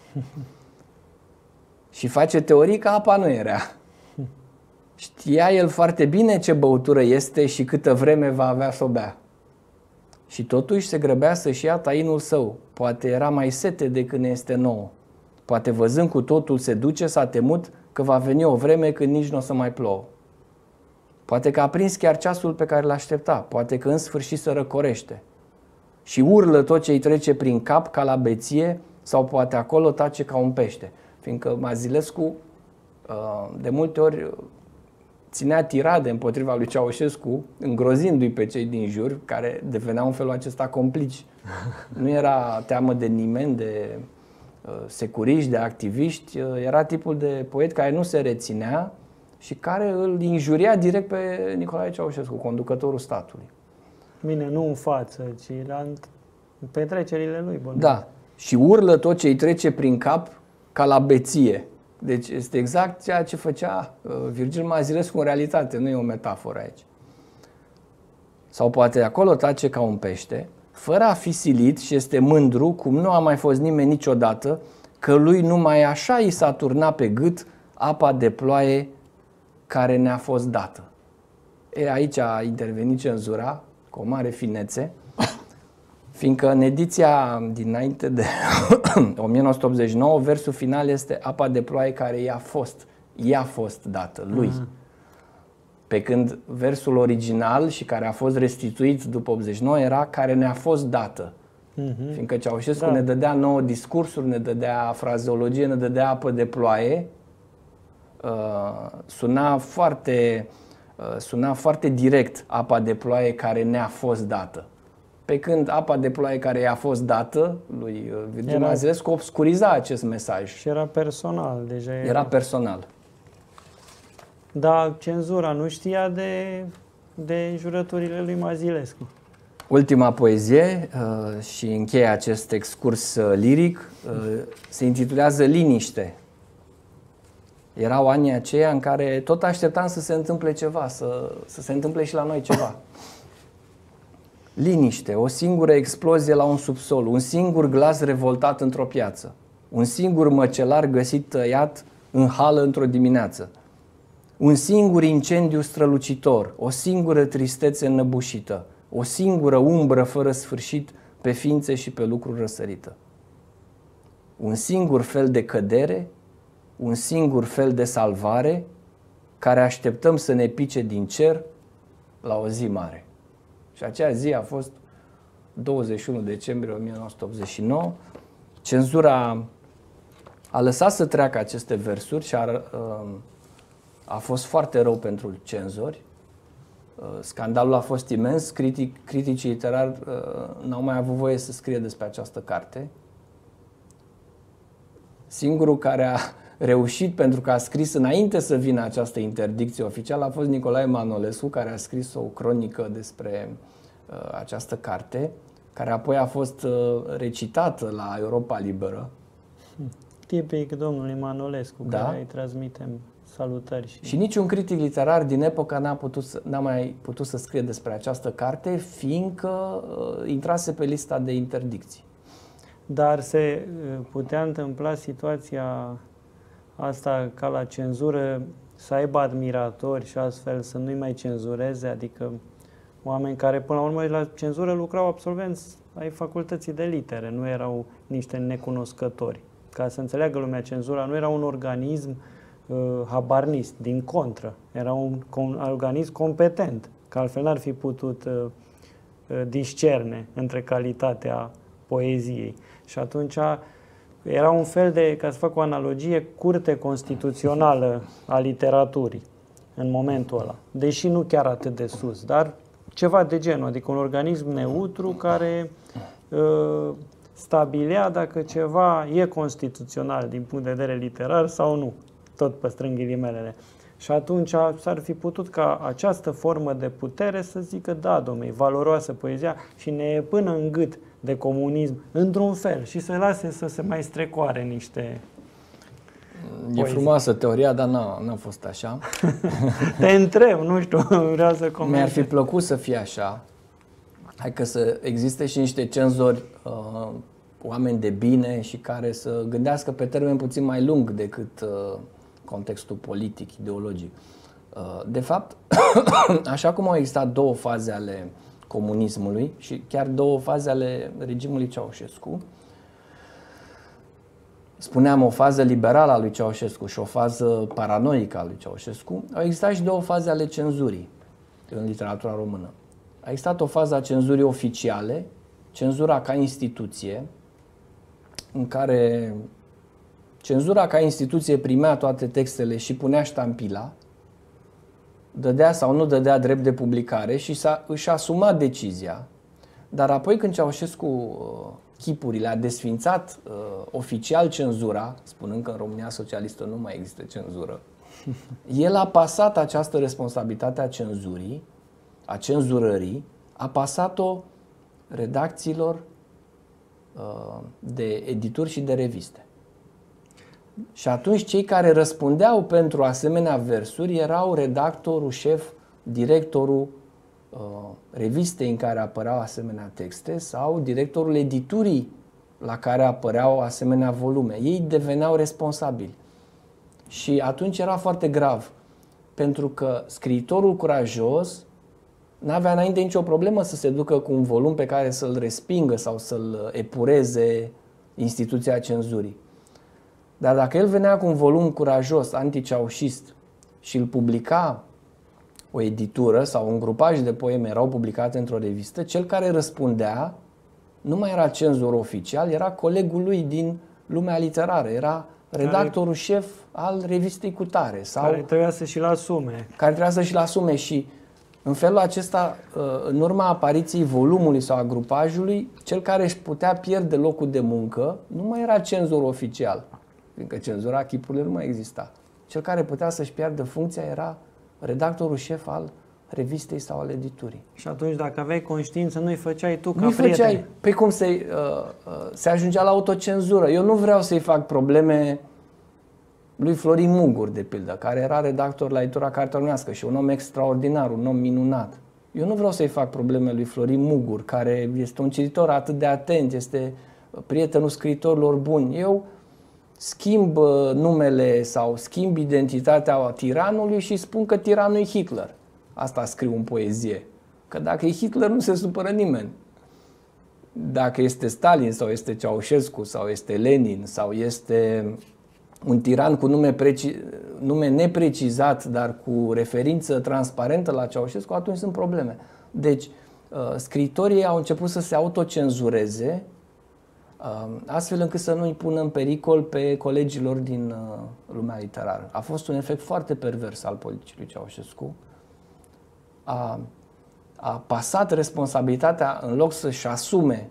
Și face teorii că apa nu era. Știa el foarte bine ce băutură este și câtă vreme va avea să o bea. Și totuși se grăbea să-și ia tainul său. Poate era mai sete decât ne este nouă. Poate văzând cu totul se duce, s-a temut că va veni o vreme când nici nu o să mai plouă. Poate că a prins chiar ceasul pe care l-aștepta, poate că în sfârșit se răcorește și urlă tot ce îi trece prin cap ca la beție sau poate acolo tace ca un pește. Fiindcă Mazilescu de multe ori ținea tirade împotriva lui Ceaușescu, îngrozindu-i pe cei din jur, care deveneau în felul acesta complici. Nu era teamă de nimeni, de securiști, de activiști, era tipul de poet care nu se reținea și care îl injuria direct pe Nicolae Ceaușescu, conducătorul statului.
Bine, nu în față, ci la petrecerile lui. Bun.
Da. Și urlă tot ce îi trece prin cap ca la beție. Deci este exact ceea ce făcea Virgil Mazilescu în realitate, nu e o metaforă aici. Sau poate acolo tace ca un pește, fără a fi silit și este mândru, cum nu a mai fost nimeni niciodată, că lui numai așa i s-a turnat pe gât apa de ploaie care ne-a fost dată. E, aici a intervenit cenzura cu o mare finețe, fiindcă în ediția dinainte de o mie nouă sute optzeci și nouă, versul final este apa de ploaie care i-a fost, i-a fost dată, lui. Uh-huh. Pe când versul original și care a fost restituit după optzeci și nouă era care ne-a fost dată. Uh-huh. Fiindcă Ceaușescu da. ne dădea nouă discursuri, ne dădea frazeologie, ne dădea apă de ploaie, uh, suna foarte, uh, suna foarte direct apa de ploaie care ne-a fost dată. Pe când apa de ploaie care i-a fost dată lui Virgil Mazilescu obscuriza acest mesaj.
Și era personal deja. Era,
era personal.
Dar cenzura nu știa de, de jurăturile lui Mazilescu.
Ultima poezie uh, și încheie acest excurs uh, liric uh, se intitulează Liniște. Erau anii aceia în care tot așteptam să se întâmple ceva, să, să se întâmple și la noi ceva. Liniște, o singură explozie la un subsol, un singur glas revoltat într-o piață, un singur măcelar găsit tăiat în hală într-o dimineață, un singur incendiu strălucitor, o singură tristețe înnăbușită, o singură umbră fără sfârșit pe ființe și pe lucruri răsărită. Un singur fel de cădere, un singur fel de salvare, care așteptăm să ne pice din cer la o zi mare. Și acea zi a fost douăzeci și unu decembrie o mie nouă sute optzeci și nouă. Cenzura a lăsat să treacă aceste versuri și a, a fost foarte rău pentru cenzori. Scandalul a fost imens, critic, criticii literari n-au mai avut voie să scrie despre această carte. Singurul care a reușit, pentru că a scris înainte să vină această interdicție oficială, a fost Nicolae Manolescu, care a scris o cronică despre uh, această carte, care apoi a fost uh, recitată la Europa Liberă.
Tipic domnului Manolescu,
da?
Care îi transmitem salutări. Și,
și niciun critic literar din epoca n-a, putut să, n-a mai putut să scrie despre această carte, fiindcă uh, intrase pe lista de interdicții.
Dar se putea întâmpla situația asta ca la cenzură, să aibă admiratori și astfel să nu-i mai cenzureze, adică oameni care până la urmă la cenzură lucrau absolvenți ai facultății de litere, nu erau niște necunoscători. Ca să înțeleagă lumea, cenzura nu era un organism uh, habarnist, din contră, era un, un organism competent, că altfel n-ar fi putut uh, uh, discerne între calitatea poeziei. Și atunci era un fel de, ca să fac o analogie, curte constituțională a literaturii în momentul ăla. Deși nu chiar atât de sus, dar ceva de genul, adică un organism neutru care uh, stabilea dacă ceva e constituțional din punct de vedere literar sau nu, tot păstrând ghilimelele. Și atunci s-ar fi putut ca această formă de putere să zică, da, dom'le, e valoroasă poezia și ne e până în gât de comunism, într-un fel, și să lase să se mai strecoare niște
poezii. E frumoasă teoria, dar n-a, n-a fost așa.
Te întreb, nu știu, vreau să comentez.
Mi-ar fi plăcut să fie așa. Hai că să existe și niște cenzori, uh, oameni de bine și care să gândească pe termen puțin mai lung decât uh, contextul politic, ideologic. Uh, de fapt, așa cum au existat două faze ale comunismului și chiar două faze ale regimului Ceaușescu, spuneam, o fază liberală a lui Ceaușescu și o fază paranoică a lui Ceaușescu, au existat și două faze ale cenzurii în literatura română. A existat o fază a cenzurii oficiale, cenzura ca instituție, în care cenzura ca instituție primea toate textele și punea ștampila, dădea sau nu dădea drept de publicare și s-a, își asuma decizia. Dar apoi când Ceaușescu uh, chipurile a desfințat uh, oficial cenzura, spunând că în România socialistă nu mai există cenzură, el a pasat această responsabilitate a cenzurii, a cenzurării, a pasat-o redacțiilor uh, de edituri și de reviste. Și atunci cei care răspundeau pentru asemenea versuri erau redactorul șef, directorul uh, revistei în care apăreau asemenea texte sau directorul editurii la care apăreau asemenea volume. Ei deveneau responsabili. Și atunci era foarte grav, pentru că scriitorul curajos n-avea înainte nicio problemă să se ducă cu un volum pe care să-l respingă sau să-l epureze instituția cenzurii. Dar dacă el venea cu un volum curajos, anticeaușist, și îl publica o editură sau un grupaj de poeme erau publicate într-o revistă, cel care răspundea nu mai era cenzor oficial, era colegul lui din lumea literară, era redactorul care, șef al revistei Cutare. Sau
care trebuia să și-l asume.
Care trebuia să și-l asume și în felul acesta, în urma apariției volumului sau a grupajului, cel care își putea pierde locul de muncă nu mai era cenzor oficial, fiindcă cenzura chipurilor nu mai exista. Cel care putea să-și piardă funcția era redactorul șef al revistei sau al editurii.
Și atunci dacă aveai conștiință, nu-i făceai tu ca
nu
prieten.
Făceai. Păi cum se, uh, uh, se ajungea la autocenzură. Eu nu vreau să-i fac probleme lui Florin Mugur, de pildă, care era redactor la editura Cartea Românească și un om extraordinar, un om minunat. Eu nu vreau să-i fac probleme lui Florin Mugur, care este un cititor atât de atent, este prietenul scriitorilor buni. Eu schimb numele sau schimb identitatea tiranului și spun că tiranul e Hitler. Asta scriu în poezie. Că dacă e Hitler nu se supără nimeni. Dacă este Stalin sau este Ceaușescu sau este Lenin sau este un tiran cu nume, preci... nume neprecizat, dar cu referință transparentă la Ceaușescu, atunci sunt probleme. Deci, scriitorii au început să se autocenzureze astfel încât să nu îi pună în pericol pe colegilor din lumea literară. A fost un efect foarte pervers al politicii lui Ceaușescu. A, a pasat responsabilitatea, în loc să-și asume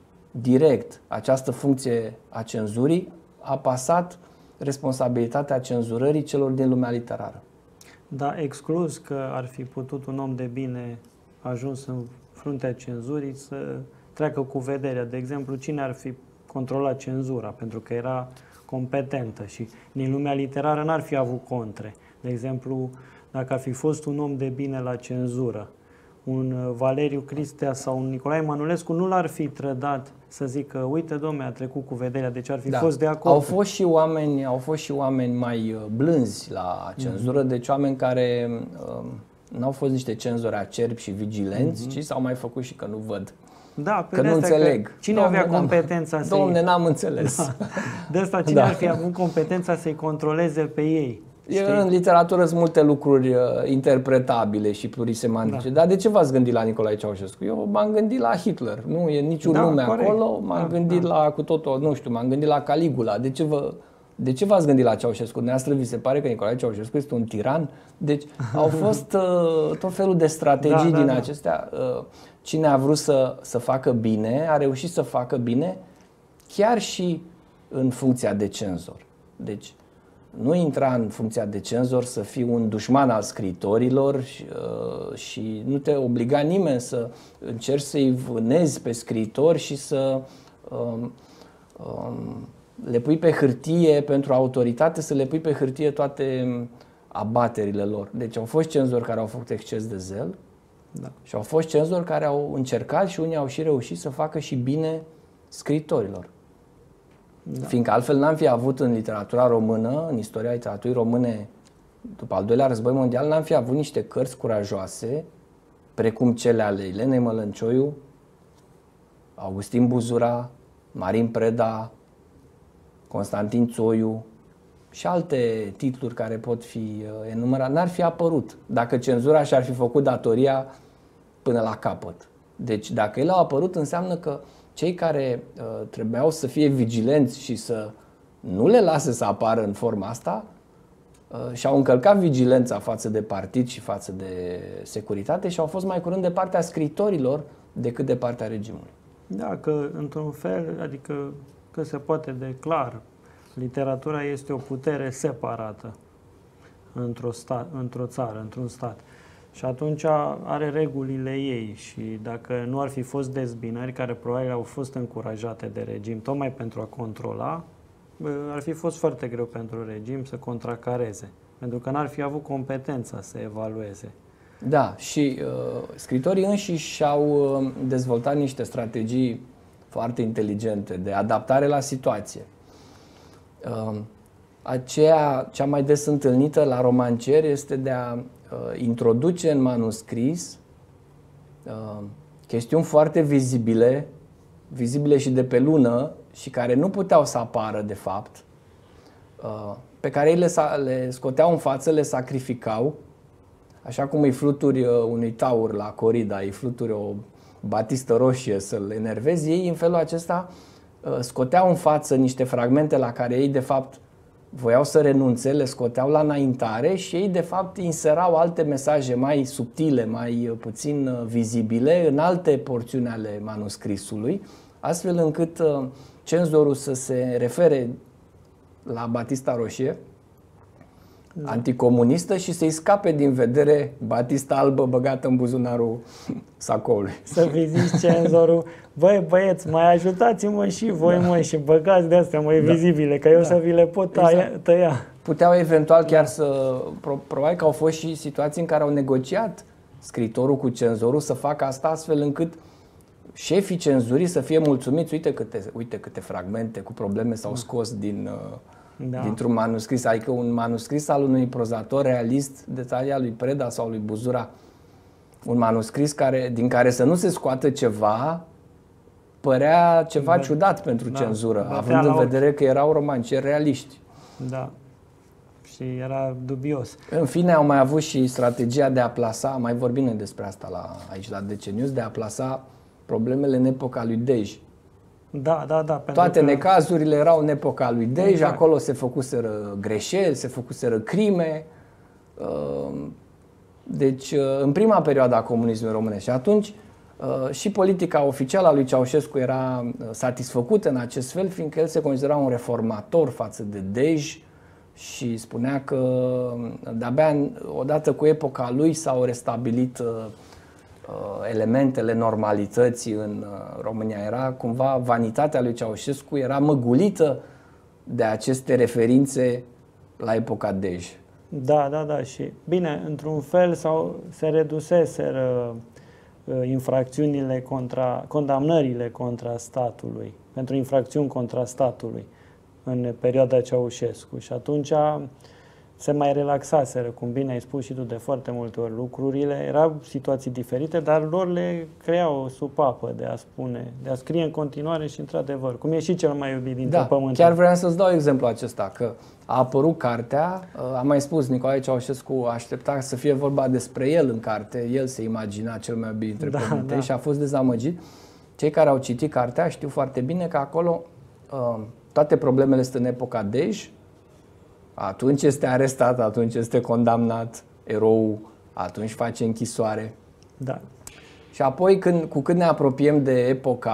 direct această funcție a cenzurii, a pasat responsabilitatea cenzurării celor din lumea literară.
Da, exclus că ar fi putut un om de bine ajuns în fruntea cenzurii să treacă cu vederea. De exemplu, cine ar fi controlat cenzura? Pentru că era competentă și din lumea literară n-ar fi avut contre. De exemplu, dacă ar fi fost un om de bine la cenzură, un Valeriu Cristea sau un Nicolae Manulescu, nu l-ar fi trădat să zică, uite, dom'le, a trecut cu vederea, deci ar fi da. fost de acord.
Au fost și oameni, au fost și oameni mai blânzi la cenzură, mm-hmm. deci oameni care uh, n-au fost niște cenzori acerbi și vigilenți, mm-hmm. ci s-au mai făcut și că nu văd.
Da,
că nu înțeleg.
Că cine Domne, avea competența să-i...
Domne, n-am înțeles. Da.
De asta cine da. ar fi avut competența să-i controleze pe ei?
Știi? În literatură sunt multe lucruri uh, interpretabile și plurisemantice. Da. Dar de ce v-ați gândit la Nicolae Ceaușescu? Eu m-am gândit la Hitler. Nu e niciun da, nume corect. acolo. M-am da, gândit da. la cu totul, nu știu, m-am gândit la Caligula. De ce vă De ce v-ați gândit la Ceaușescu? Dumneavoastră vi se pare că Nicolae Ceaușescu este un tiran? Deci au fost uh, tot felul de strategii da, din da, acestea. Uh, cine a vrut să, să facă bine, a reușit să facă bine chiar și în funcția de cenzor. Deci nu intra în funcția de cenzor să fii un dușman al scriitorilor și, uh, și nu te obliga nimeni să încerci să-i vânezi pe scriitori și să um, um, le pui pe hârtie pentru autoritate, să le pui pe hârtie toate abaterile lor. Deci au fost cenzori care au făcut exces de zel da. și au fost cenzori care au încercat și unii au și reușit să facă și bine scriitorilor. Da. Fiindcă altfel n-am fi avut în literatura română, în istoria literaturii române, după al doilea război mondial, n-am fi avut niște cărți curajoase, precum cele ale Elenei Mălăncioiu, Augustin Buzura, Marin Preda, Constantin Țoiu și alte titluri care pot fi enumerate, n-ar fi apărut dacă cenzura și-ar fi făcut datoria până la capăt. Deci dacă ele au apărut, înseamnă că cei care uh, trebuiau să fie vigilenți și să nu le lase să apară în forma asta uh, și-au încălcat vigilența față de partid și față de securitate și au fost mai curând de partea scriitorilor decât de partea regimului.
Da, că într-un fel, adică că se poate de clar, literatura este o putere separată într-o, sta, într-o țară, într-un stat. Și atunci are regulile ei și dacă nu ar fi fost dezbinări care probabil au fost încurajate de regim tocmai pentru a controla, ar fi fost foarte greu pentru regim să contracareze, pentru că n-ar fi avut competența să evalueze.
Da, și uh, scritorii înșiși și-au uh, dezvoltat niște strategii foarte inteligente de adaptare la situație. Uh, aceea, cea mai des întâlnită la romancieri este de a uh, introduce în manuscris uh, chestiuni foarte vizibile, vizibile și de pe lună și care nu puteau să apară de fapt, uh, pe care ei le, le scoteau în față, le sacrificau, așa cum îi fluturi unui taur la corida, îi fluturi o batistă roșie să-l enervezi, ei în felul acesta scoteau în față niște fragmente la care ei de fapt voiau să renunțe, le scoteau la înaintare și ei de fapt inserau alte mesaje mai subtile, mai puțin vizibile în alte porțiuni ale manuscrisului, astfel încât cenzorul să se refere la batista roșie, da, anticomunistă și să-i scape din vedere batista albă băgată în buzunarul sacoului.
Să fi zis cenzorul, băi băieți, mai ajutați-mă și voi, da, mă, și băgați de astea mai da, vizibile, că eu da, să vi le pot tăia. Exact. tăia.
Puteau eventual chiar să, probabil că au fost și situații în care au negociat scriitorul cu cenzorul să facă asta astfel încât șefii cenzurii să fie mulțumiți, uite câte, uite câte fragmente cu probleme s-au scos din... Da. dintr-un manuscris, adică un manuscris al unui prozator realist de talia lui Preda sau lui Buzura, un manuscris care, din care să nu se scoată ceva, părea ceva da, ciudat pentru da, cenzură, da, având în vedere ochi. Că erau romancieri realiști.
Da, și era dubios.
În fine, au mai avut și strategia de a plasa, mai vorbim noi despre asta la, aici la D C News, de a plasa problemele în epoca lui Dej.
Da, da, da.
Toate
că...
necazurile erau în epoca lui Dej, exact. Acolo se făcuseră greșeli, se făcuseră crime. Deci, în prima perioadă a comunismului românesc. Și atunci, și politica oficială a lui Ceaușescu era satisfăcută în acest fel, fiindcă el se considera un reformator față de Dej și spunea că de-abia odată cu epoca lui s-au restabilit elementele normalității în România. Era cumva vanitatea lui Ceaușescu era măgulită de aceste referințe la epoca Dej.
Da, da, da. Și bine, într-un fel sau se reduseseră uh, infracțiunile contra, condamnările contra statului, pentru infracțiuni contra statului în perioada Ceaușescu. Și atunci se mai relaxaseră, cum bine ai spus și tu de foarte multe ori lucrurile, erau situații diferite, dar lor le crea o supapă de a spune, de a scrie în continuare și într-adevăr, cum e și cel mai iubit dintre
da,
pământ.
Chiar vreau să-ți dau exemplu acesta, că a apărut cartea, am mai spus, Nicolae Ceaușescu aștepta să fie vorba despre el în carte, el se imagina cel mai iubit dintre
da,
pământeni
da.
și a fost dezamăgit. Cei care au citit cartea știu foarte bine că acolo toate problemele sunt în epoca Dej. Atunci este arestat, atunci este condamnat erou, atunci face închisoare.
Da.
Și apoi, când, cu cât ne apropiem de epoca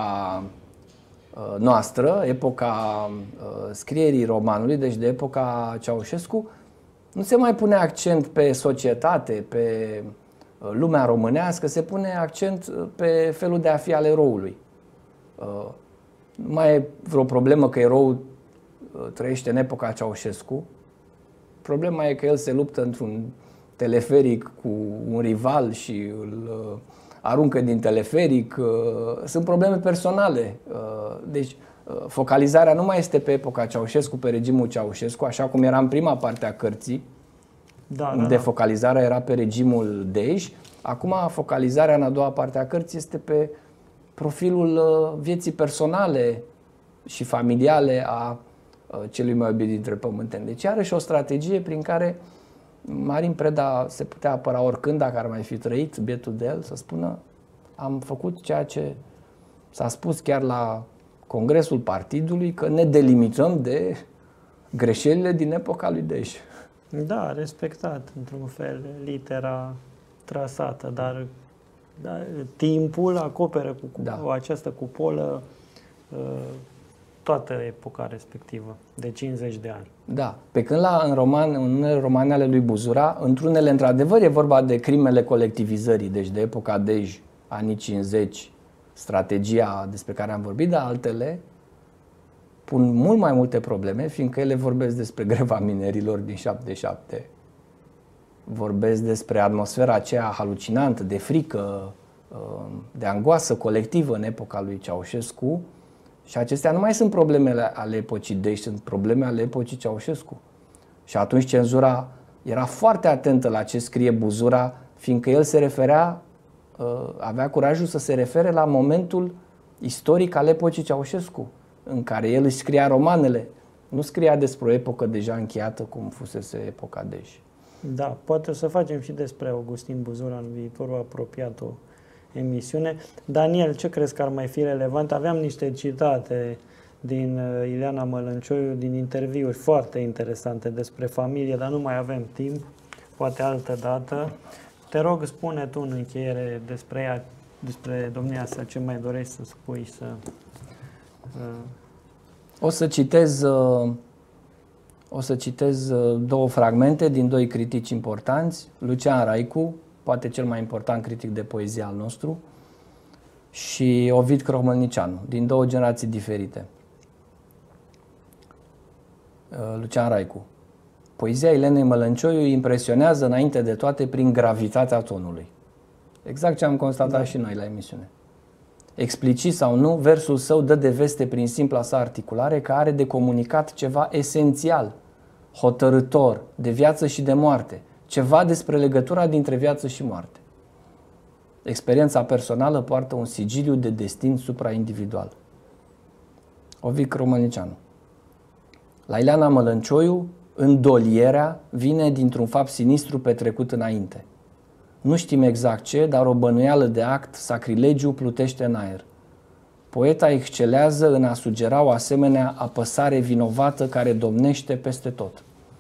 uh, noastră, epoca uh, scrierii romanului, deci de epoca Ceaușescu, nu se mai pune accent pe societate, pe uh, lumea românească, se pune accent pe felul de a fi al eroului. Uh, nu mai e vreo problemă că eroul uh, trăiește în epoca Ceaușescu. Problema e că el se luptă într-un teleferic cu un rival și îl uh, aruncă din teleferic. Uh, sunt probleme personale. Uh, deci uh, focalizarea nu mai este pe epoca Ceaușescu, pe regimul Ceaușescu, așa cum era în prima parte a cărții,
da,
unde
da, da.
focalizarea era pe regimul Dej. Acum focalizarea în a doua parte a cărții este pe profilul uh, vieții personale și familiale a celui mai iubit dintre pământeni. Deci are și o strategie prin care Marin Preda se putea apăra oricând, dacă ar mai fi trăit, bietul de el, să spună am făcut ceea ce s-a spus chiar la congresul partidului, că ne delimităm de greșelile din epoca lui Dej.
Da, respectat într-un fel litera trasată, dar da, timpul acoperă cu, cu da. această cupolă uh, toată epoca respectivă, de cincizeci de ani.
Da, pe când la, în, roman, în unele romane ale lui Buzura, într-unele, într-adevăr, e vorba de crimele colectivizării, deci de epoca Dej, anii cincizeci, strategia despre care am vorbit, dar altele pun mult mai multe probleme, fiindcă ele vorbesc despre greva minerilor din șaptezeci și șapte, vorbesc despre atmosfera aceea halucinantă, de frică, de angoasă colectivă în epoca lui Ceaușescu. Și acestea nu mai sunt problemele ale epocii Dej, sunt probleme ale epocii Ceaușescu. Și atunci cenzura era foarte atentă la ce scrie Buzura, fiindcă el se referea, avea curajul să se refere la momentul istoric al epocii Ceaușescu, în care el își scria romanele. Nu scria despre o epocă deja încheiată, cum fusese epoca Dej.
Da, poate o să facem și despre Augustin Buzura în viitorul apropiat o emisiune. Daniel, ce crezi că ar mai fi relevant? Aveam niște citate din Ileana Mălăncioiu, din interviuri foarte interesante despre familie, dar nu mai avem timp, poate altă dată. Te rog, spune tu în încheiere despre ea, despre domnia sa, ce mai dorești să spui, să...
O să citez, o să citez două fragmente din doi critici importanți, Lucian Raicu, poate cel mai important critic de poezie al nostru, și Ovid Cromălnicianu, din două generații diferite. Lucian Raicu. Poezia Ilenei Mălăncioiu impresionează înainte de toate prin gravitatea tonului. Exact ce am constatat da. și noi la emisiune. Explicit sau nu, versul său dă de veste prin simpla sa articulare că are de comunicat ceva esențial, hotărâtor, de viață și de moarte, ceva despre legătura dintre viață și moarte. Experiența personală poartă un sigiliu de destin supraindividual. Ovid Cromălnicianu. La Ileana Mălăncioiu, îndolierea vine dintr-un fapt sinistru petrecut înainte. Nu știm exact ce, dar o bănuială de act, sacrilegiu, plutește în aer. Poeta excelează în a sugera o asemenea apăsare vinovată care domnește peste tot.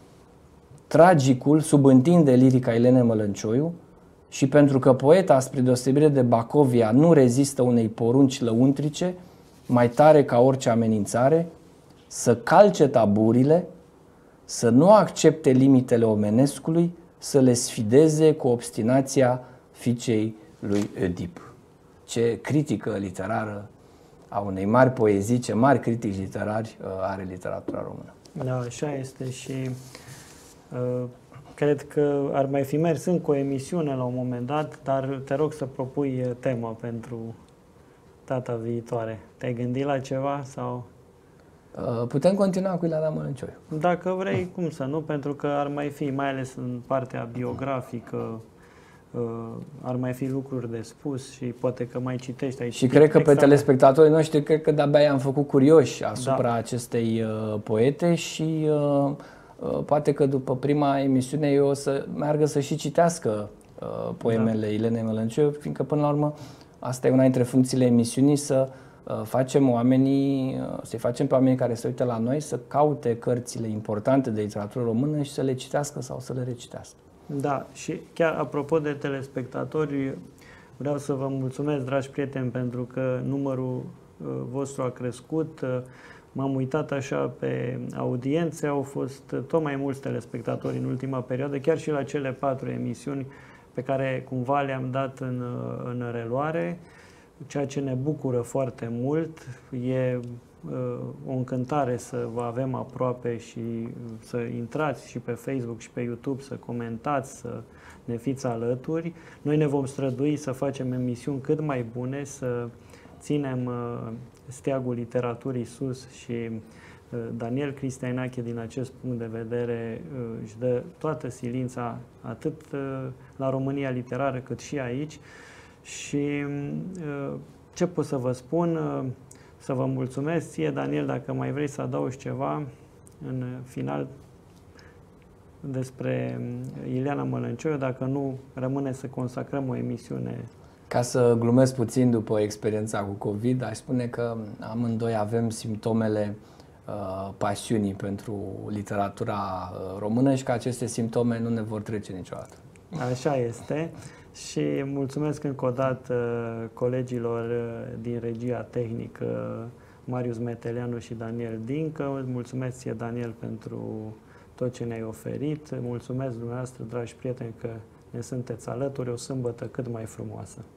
Tragicul subîntinde lirica Ilenei Mălăncioiu și pentru că poeta, spre deosebire de Bacovia, nu rezistă unei porunci lăuntrice, mai tare ca orice amenințare, să calce taburile, să nu accepte limitele omenescului, să le sfideze cu obstinația fiicei lui Oedip. Ce critică literară a unei mari poezii, ce mari critici literari are literatura română.
Da, așa este și uh, cred că ar mai fi mers încă o emisiune la un moment dat, dar te rog să propui tema pentru data viitoare. Te-ai gândit la ceva sau...
Putem continua cu Ileana Mălăncioiu.
Dacă vrei, cum să nu, pentru că ar mai fi, mai ales în partea biografică, ar mai fi lucruri de spus și poate că mai citești aici.
Și cred că pe telespectatorii noștri, cred că de-abia i-am făcut curioși asupra da. acestei uh, poete și uh, uh, poate că după prima emisiune eu o să meargă să și citească uh, poemele da. Ilenei Mălăncioiu, fiindcă până la urmă asta e una dintre funcțiile emisiunii, să facem oamenii, să-i facem pe oamenii care se uită la noi să caute cărțile importante de literatură română și să le citească sau să le recitească.
Da, și chiar apropo de telespectatori, vreau să vă mulțumesc, dragi prieteni, pentru că numărul vostru a crescut. M-am uitat așa pe audiențe, au fost tot mai mulți telespectatori în ultima perioadă, chiar și la cele patru emisiuni pe care cumva le-am dat în, în reluare. Ceea ce ne bucură foarte mult, e uh, o încântare să vă avem aproape și să intrați și pe Facebook și pe YouTube, să comentați, să ne fiți alături. Noi ne vom strădui să facem emisiuni cât mai bune, să ținem uh, steagul literaturii sus și uh, Daniel Cristianache din acest punct de vedere uh, își dă toată silința atât uh, la România Literară cât și aici. Și ce pot să vă spun, să vă mulțumesc ție, Daniel, dacă mai vrei să adaugi ceva. în final despre Ileana Mălăncioiu, dacă nu rămâne să consacrăm o emisiune.
Ca să glumesc puțin după experiența cu COVID, aș spune că amândoi avem simptomele uh, pasiunii pentru literatura uh, română și că aceste simptome nu ne vor trece niciodată.
Așa este și mulțumesc încă o dată colegilor din regia tehnică, Marius Meteleanu și Daniel Dincă. Mulțumesc ție, Daniel, pentru tot ce ne-ai oferit. Mulțumesc dumneavoastră, dragi prieteni, că ne sunteți alături. O sâmbătă cât mai frumoasă.